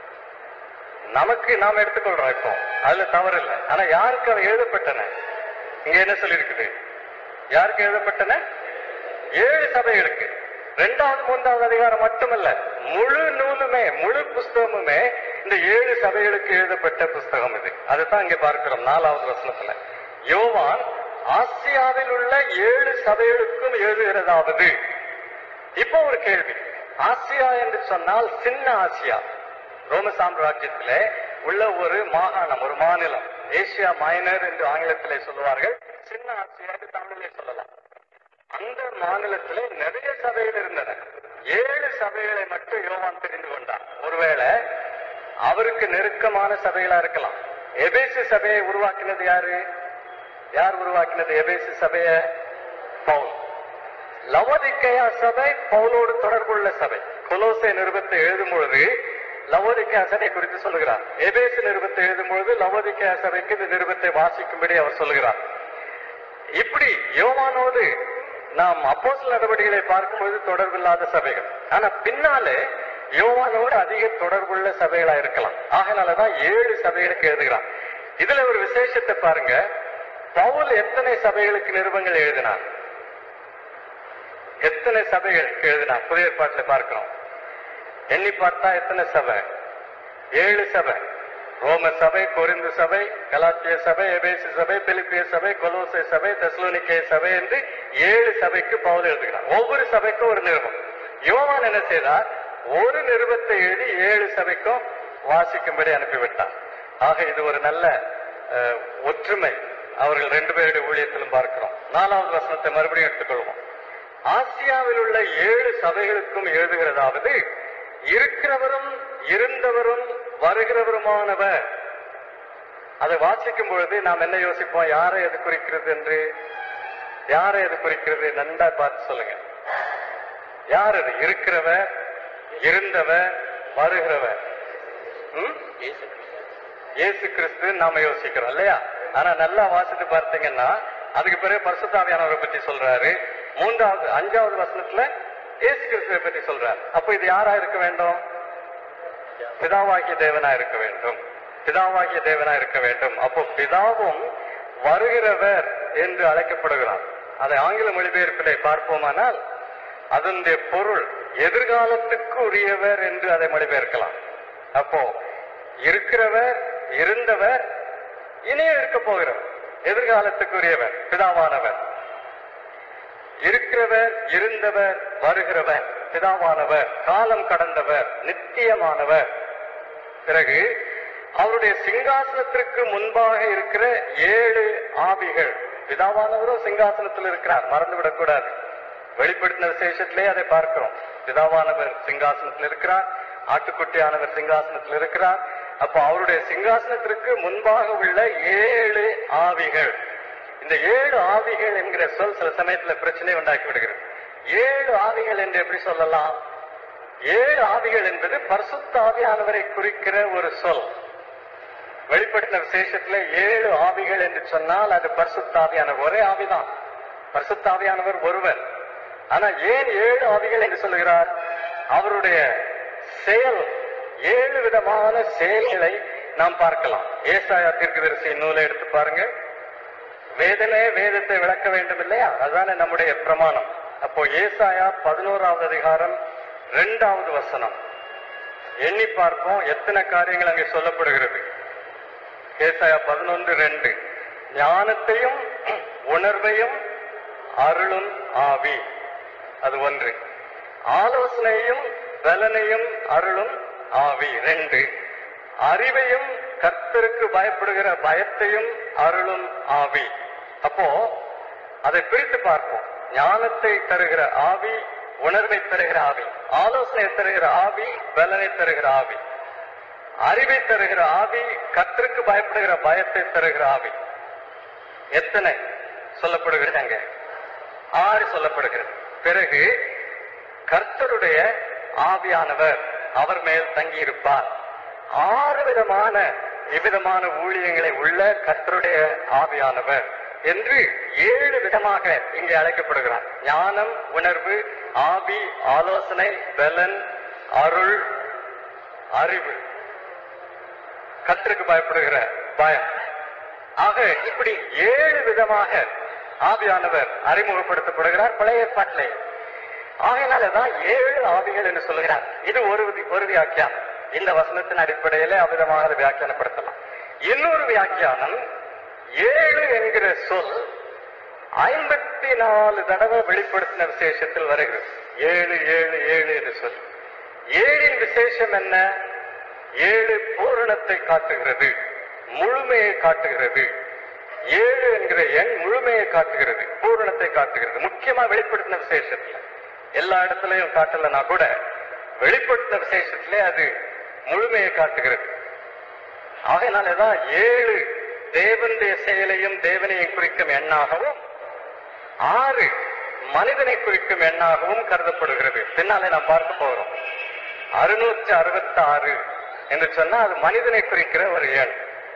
நமக்கு நாம் எடுத்துக்கொள்றோம். இப்போ அதுல தவறு இல்லை. ஆனா யாருக்கு அவை எழுதப்பட்டன? இங்க என்ன சொல்லியிருக்குது? யாருக்கு எழுதப்பட்டன? 7 சபைகளுக்கு. 2வது 3வது அதிகாரம் மட்டுமல்ல, முழு நூலுமே, முழு புஸ்தகமுமே இந்த 7 சபைகளுக்கு எழுதப்பட்ட புஸ்தகம் இது. அதுதான் இங்க பார்க்கிறோம் 4வது வசனத்துல. யோவான் ஆசியாவில் உள்ள 7 சபைகளுக்கும் எழுதுகிறதாவது. இப்போ ஒரு கேள்வி. ஆசியா என்று சொன்னால் சின்ன ஆசியா, ரோம சாம்ராஜ்யத்திலே உள்ள ஒரு மாகாணம், ஒரு மாநிலம். ஏசியா மைனர் என்று ஆங்கிலத்திலே சொல்லுவார்கள், சின்ன ஆசியா என்று தமிழிலே சொல்லலாம். அந்த மாநிலத்திலே நிறைய சபைகள் இருந்தன. 7 சபைகளை மட்டும் யோவான் தெரிந்து கொண்டார். ஒருவேளை அவருக்கு நெருக்கமான சபைகளா இருக்கலாம். எபேசு சபையை உருவாக்கினது யாரு? யார் உருவாக்கினது எபேசு சபையை? பவுல். லவோதிக்கேயா சபை பவுலோடு தொடர்புள்ள சபை. கொலோசை நிருபத்தை எழுதும் பொழுது லவோதிக்கேயா சபை குறித்து சொல்லுகிறார். எபேசு நிருபத்தை எழுதும் பொழுது லவோதிக்கேயா சபைக்கு இந்த நிருபத்தை வாசிக்கும்படி அவர் சொல்லுகிறார். இப்படி யோவானோடு நாம் அப்போஸ்தலர் நடவடிக்கைகளை பார்க்கும்போது தொடர்பில்லாத சபைகள். ஆனா பின்னாலே யோவானோடு அதிக தொடர்புள்ள சபைகளா இருக்கலாம். ஆகையினாலதான் 7 சபைகளுக்கு எழுதுகிறான். இதுல ஒரு விசேஷத்தை பாருங்க. பவுல் எத்தனை சபைகளுக்கு நிருபங்கள் எழுதினார்? எத்தனை சபைகளுக்கு எழுதினார்? புதிய ஏற்பாட்டுல பார்க்கிறோம். எண்ணி பார்த்தா எத்தனை சபை? 7 சபை. ரோம சபை, கொரிந்து சபை, கலாத்திய சபை, எபேசு சபை, பிலிப்பிய சபை, கொலோசை சபை, தெசலோனிக்கே சபை என்று 7 சபைக்கு பவுல் எழுதுகிறார். ஒவ்வொரு சபைக்கும் ஒரு நிருபம். யோவான் என்ன செய்தார்? ஒரு நிருபத்தை எழுதி 7 சபைக்கும் வாசிக்கும்படி அனுப்பிவிட்டார். ஆக இது ஒரு நல்ல ஒற்றுமை அவர்கள் 2 பேருடைய ஊழியத்திலும் பார்க்கிறோம். 4வது வசனத்தை மறுபடியும் எடுத்துக்கொள்வோம். ஆசியாவில் உள்ள 7 சபைகளுக்கும் எழுதுகிறதாவது, இருக்கிறவரும் இருந்தவரும் வருகிறவருமானவர். அதை வாசிக்கும் பொழுது நாம் என்ன யோசிப்போம்? யாரை எது குறிக்கிறது என்று? யாரை எது குறிக்கிறது? நன்றா பார்த்து சொல்லுங்க. யார் அது? இருக்கிறவர், இருந்தவர், வருகிறவர். இயேசு கிறிஸ்து நாம யோசிக்கிறோம் இல்லையா? ஆனா நல்லா வாசித்து பார்த்தீங்கன்னா அதுக்கு பிறகு பரிசுத்த ஆவியானவரை பற்றி சொல்றாரு. 5வது வசனத்துல இயேசு கிறிஸ்துவை பற்றி சொல்றாரு. அப்ப இது யாரா இருக்க வேண்டும்? பிதாவாகிய தேவனா இருக்க வேண்டும். பிதாவாகிய தேவனா இருக்க வேண்டும். அப்போ பிதாவும் வருகிறவர் என்று அழைக்கப்படுகிறார். அதை ஆங்கில மொழிபெயர்ப்பிலே பார்ப்போமானால் அதனுடைய பொருள் எதிர்காலத்துக்கு உரியவர் என்று அதை மொழிபெயர்க்கலாம். அப்போ இருக்கிறவர், இருந்தவர், இனியும் இருக்க போகிறவர், எதிர்காலத்துக்குரியவர் பிதாவானவர். இருக்கிறவர், இருந்தவர், வருகிறவர், பிதாவானவர், காலம் கடந்தவர், நித்தியமானவர். பிறகு அவருடைய சிங்காசனத்திற்கு முன்பாக இருக்கிற 7 ஆவிகள். பிதாவானவரும் சிங்காசனத்தில் இருக்கிறார், மறந்துவிடக் கூடாது. வெளிப்படுத்தின விசேஷத்திலே அதை பார்க்கிறோம். பிதாவானவர் சிங்காசனத்தில் இருக்கிறார், ஆட்டுக்குட்டியானவர் சிங்காசனத்தில் இருக்கிறார். அப்போ அவருடைய சிங்காசனத்திற்கு முன்பாக உள்ள 7 ஆவிகள். இந்த 7 ஆவிகள் என்கிற சொல் சில சமயத்துல பிரச்சனை உண்டாக்கி விடுகிறது. 7 ஆவிகள் என்று எப்படி சொல்லலாம்? 7 ஆவிகள் என்பது பரிசுத்த ஆவியானவரை குறிக்கிற ஒரு சொல். வெளிப்படுத்தின விசேஷத்துல 7 ஆவிகள் என்று சொன்னால் அது பரிசுத்த ஆவியானவர். ஒரே ஆவிதான், பரிசுத்த ஆவியானவர் ஒருவர். ஆனா ஏன் 7 ஆவிகள் என்று சொல்லுகிறார்? அவருடைய செயல், 7 விதமான செயல்களை நாம் பார்க்கலாம். ஏசாயா தீர்க்கதரிசி நூலை எடுத்து பாருங்க. வேதமே வேதத்தை விளக்க வேண்டும் இல்லையா? அதுதானே நம்முடைய பிரமாணம். அப்போ ஏசாயா 11வது அதிகாரம் 2வது வசனம் எண்ணி பார்ப்போம் எத்தனை காரியங்கள் அங்கே சொல்லப்படுகிறது. ஏசாயா 11:2 ஞானத்தையும் உணர்வையும் அருளும் ஆவி, அது 1. ஆலோசனையும் பலனையும் அருளும் ஆவி 2. அறிவையும் கர்த்தருக்கு பயப்படுகிற பயத்தையும் அருளும் ஆவி. அப்போ அதை பிரித்து பார்ப்போம். ஞானத்தை தருகிற ஆவி, உணர்வை தருகிற ஆவி, ஆலோசனை தருகிற ஆவி, பலனை தருகிற ஆவி, அறிவை தருகிற ஆவி, கர்த்தருக்கு பயப்படுகிற பயத்தை தருகிற ஆவி. எத்தனை சொல்லப்படுகிறது? அங்க 6 சொல்லப்படுகிறது. பிறகு கர்த்தருடைய ஆவியானவர் அவர் மேல் தங்கி இருப்பார். 6 விதமான ஊழியங்களை உள்ள கர்த்தருடைய ஆவியானவர் என்று 7 விதமாக இங்கே அழைக்கப்படுகிறார். ஞானம், உணர்வு, ஆவி, ஆலோசனை, பலன், அருள், அறிவு, கர்த்தருக்கு பயப்படுகிற பயம். ஆக இப்படி 7 விதமாக ஆவியானவர் அறிமுகப்படுத்தப்படுகிறார் பழைய ஏற்பாட்டிலே. ஆகையினாலதான் 7 ஆவிகள் என்று சொல்லுகிறார். இது ஒரு வியாக்கியானம். இந்த வசனத்தின் அடிப்படையிலே அவ்விதமாக வியாக்கியானப்படுத்தலாம். இன்னொரு வியாக்கியானம் 7 என்கிற சொல் 54 தடவை வெளிப்படுத்தின விசேஷத்தில் வருகிறது. 7 7 7 என்று சொல். 7 விசேஷம் என்ன? 7 பூரணத்தை காட்டுகிறது, முழுமையை காட்டுகிறது. 7 என்கிற எண் முழுமையை காட்டுகிறது, பூரணத்தை காட்டுகிறது. முக்கியமா வெளிப்படுத்தின விசேஷத்துல, எல்லா இடத்துலயும் காட்டலனா கூட வெளிப்படுத்தின விசேஷத்திலே அது முழுமையை காட்டுகிறது. ஆகையினாலதான் 7 தேவனுடைய செயலையும் தேவனையும் குறிக்கும் எண்ணாகவும் 6 மனிதனை குறிக்கும் எண்ணாகவும் கருதப்படுகிறது. பின்னாலே நாம் பார்க்க போகிறோம். 666 என்று சொன்னா அது மனிதனை குறிக்கிற ஒரு எண்.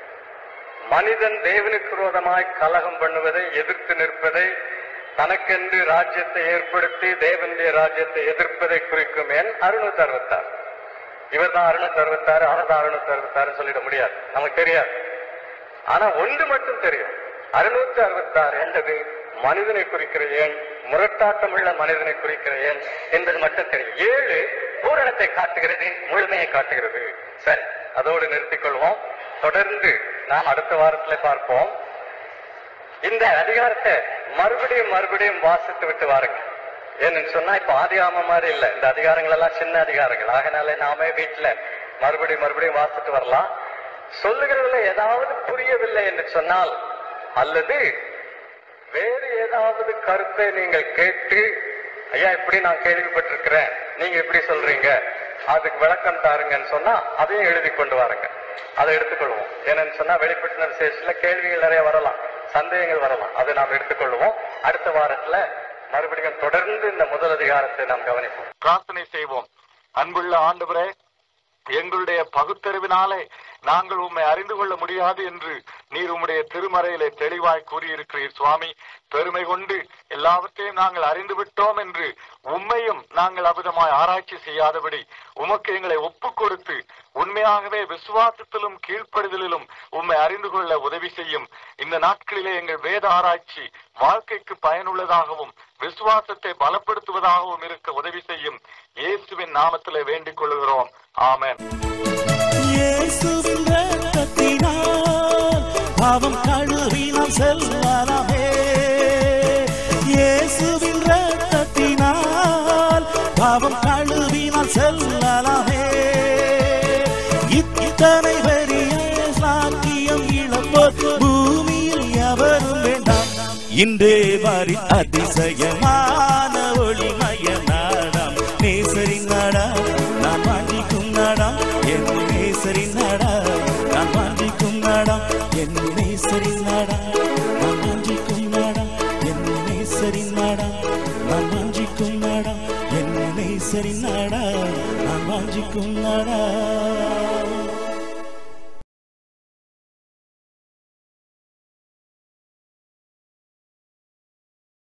மனிதன் தேவனுக்கு விரோதமாய் கலகம் பண்ணுவதை, எதிர்த்து நிற்பதை, தனக்கென்று ராஜ்யத்தை ஏற்படுத்தி தேவனுடைய ராஜ்யத்தை எதிர்ப்பதை குறிக்கும் எண் 666. இவர் தான் 666, அவர் தான் 666 சொல்லிட முடியாது, நமக்கு தெரியாது. ஆனா ஒன்று மட்டும் தெரியும், 666 என்பது மனிதனை குறிக்கிற எண், முரட்டாட்டம் உள்ள மனிதனை குறிக்கிற எண் என்பது மட்டும் தெரியும். 7 பூரணத்தை காட்டுகிறது, முழுமையை காட்டுகிறது. சரி, அதோடு நிறுத்திக் கொள்வோம். தொடர்ந்து நாம் அடுத்த வாரத்துல பார்ப்போம். இந்த அதிகாரத்தை மறுபடியும் வாசித்து விட்டு வாருங்க. ஏன்னு சொன்னா இப்ப ஆதியாகமம் மாதிரி இல்ல, இந்த அதிகாரங்கள் எல்லாம் சின்ன அதிகாரங்கள். ஆகினால நாமே வீட்டுல மறுபடியும் வாசிட்டு வரலாம். சொல்லுகிறதுல ஏதாவது புரியவில்லை என்று சொன்னால், அல்லது வேறு ஏதாவது கருத்தை நீங்கள் கேட்டு, ஐயா இப்படி நான் கேள்விப்பட்டிருக்கிறேன், நீங்க இப்படி சொல்றீங்க, அதுக்கு விளக்கம் தாருங்கன்னு சொன்னா அதையும் எழுதி கொண்டு வாருங்க. அதை எடுத்துக்கொள்வோம். ஏன்னு சொன்னா வெளிப்படுத்தின விசேஷத்துல கேள்விகள் நிறைய வரலாம், சந்தேகங்கள் வரலாம். அதை நாம் எடுத்துக்கொள்வோம். அடுத்த வாரத்துல மறுபடியும் தொடர்ந்து இந்த முதல் அதிகாரத்தை நாம் கவனிப்போம். பிரார்த்தனை செய்வோம். அன்புள்ள ஆண்டவரே, எங்களுடைய பகுத்தறிவினாலே நாங்கள் உம்மை அறிந்து கொள்ள முடியாது என்று நீர் உம்முடைய திருமறையிலே தெளிவாய் கூறியிருக்கிறீர் சுவாமி. பெருமை கொண்டு எல்லாவற்றையும் நாங்கள் அறிந்து விட்டோம் என்று உம்மையும் நாங்கள் அபதமாய் ஆராய்ச்சி செய்யாதபடி உமக்கு எங்களை ஒப்புக் கொடுத்து உண்மையாகவே விசுவாசத்திலும் கீழ்ப்படுதலிலும் உம்மை அறிந்து கொள்ள உதவி செய்யும். இந்த நாட்களிலே எங்கள் வேத ஆராய்ச்சி வாழ்க்கைக்கு பயனுள்ளதாகவும் விசுவாசத்தை பலப்படுத்துவதாகவும் இருக்க உதவி செய்யும். இயேசுவின் நாமத்திலே வேண்டிக் கொள்கிறோம். ஆமென். இயேசுவின் இரத்தத்தினால் பாவம் கழுவினால் செல்லலாமே. இயேசுவின் இரத்தத்தினால் பாவம் கழுவினால் செல்லலாமே. இத்தனை பெரிய சாக்கியம் இழப்போர் பூமியில் எவரும் வேண்டாம். இன்றே வாரி அதிசயமான ஒளிமய நாடாம் நேசரின் நாடாம் நான் வாஞ்சிக்கும் நாடாம் என் நேசரின் நாடாம் நான் வாஞ்சிக்கும் நாடாம் என் நேசரின் நாடாம் நான் வாஞ்சிக்கும் நாடாம் என் நேசரின் நாடாம் நான் வாஞ்சிக்கும் நாடாம் என் நேசரின் நாடாம் நான் வாஞ்சிக்கும் நாடாம்.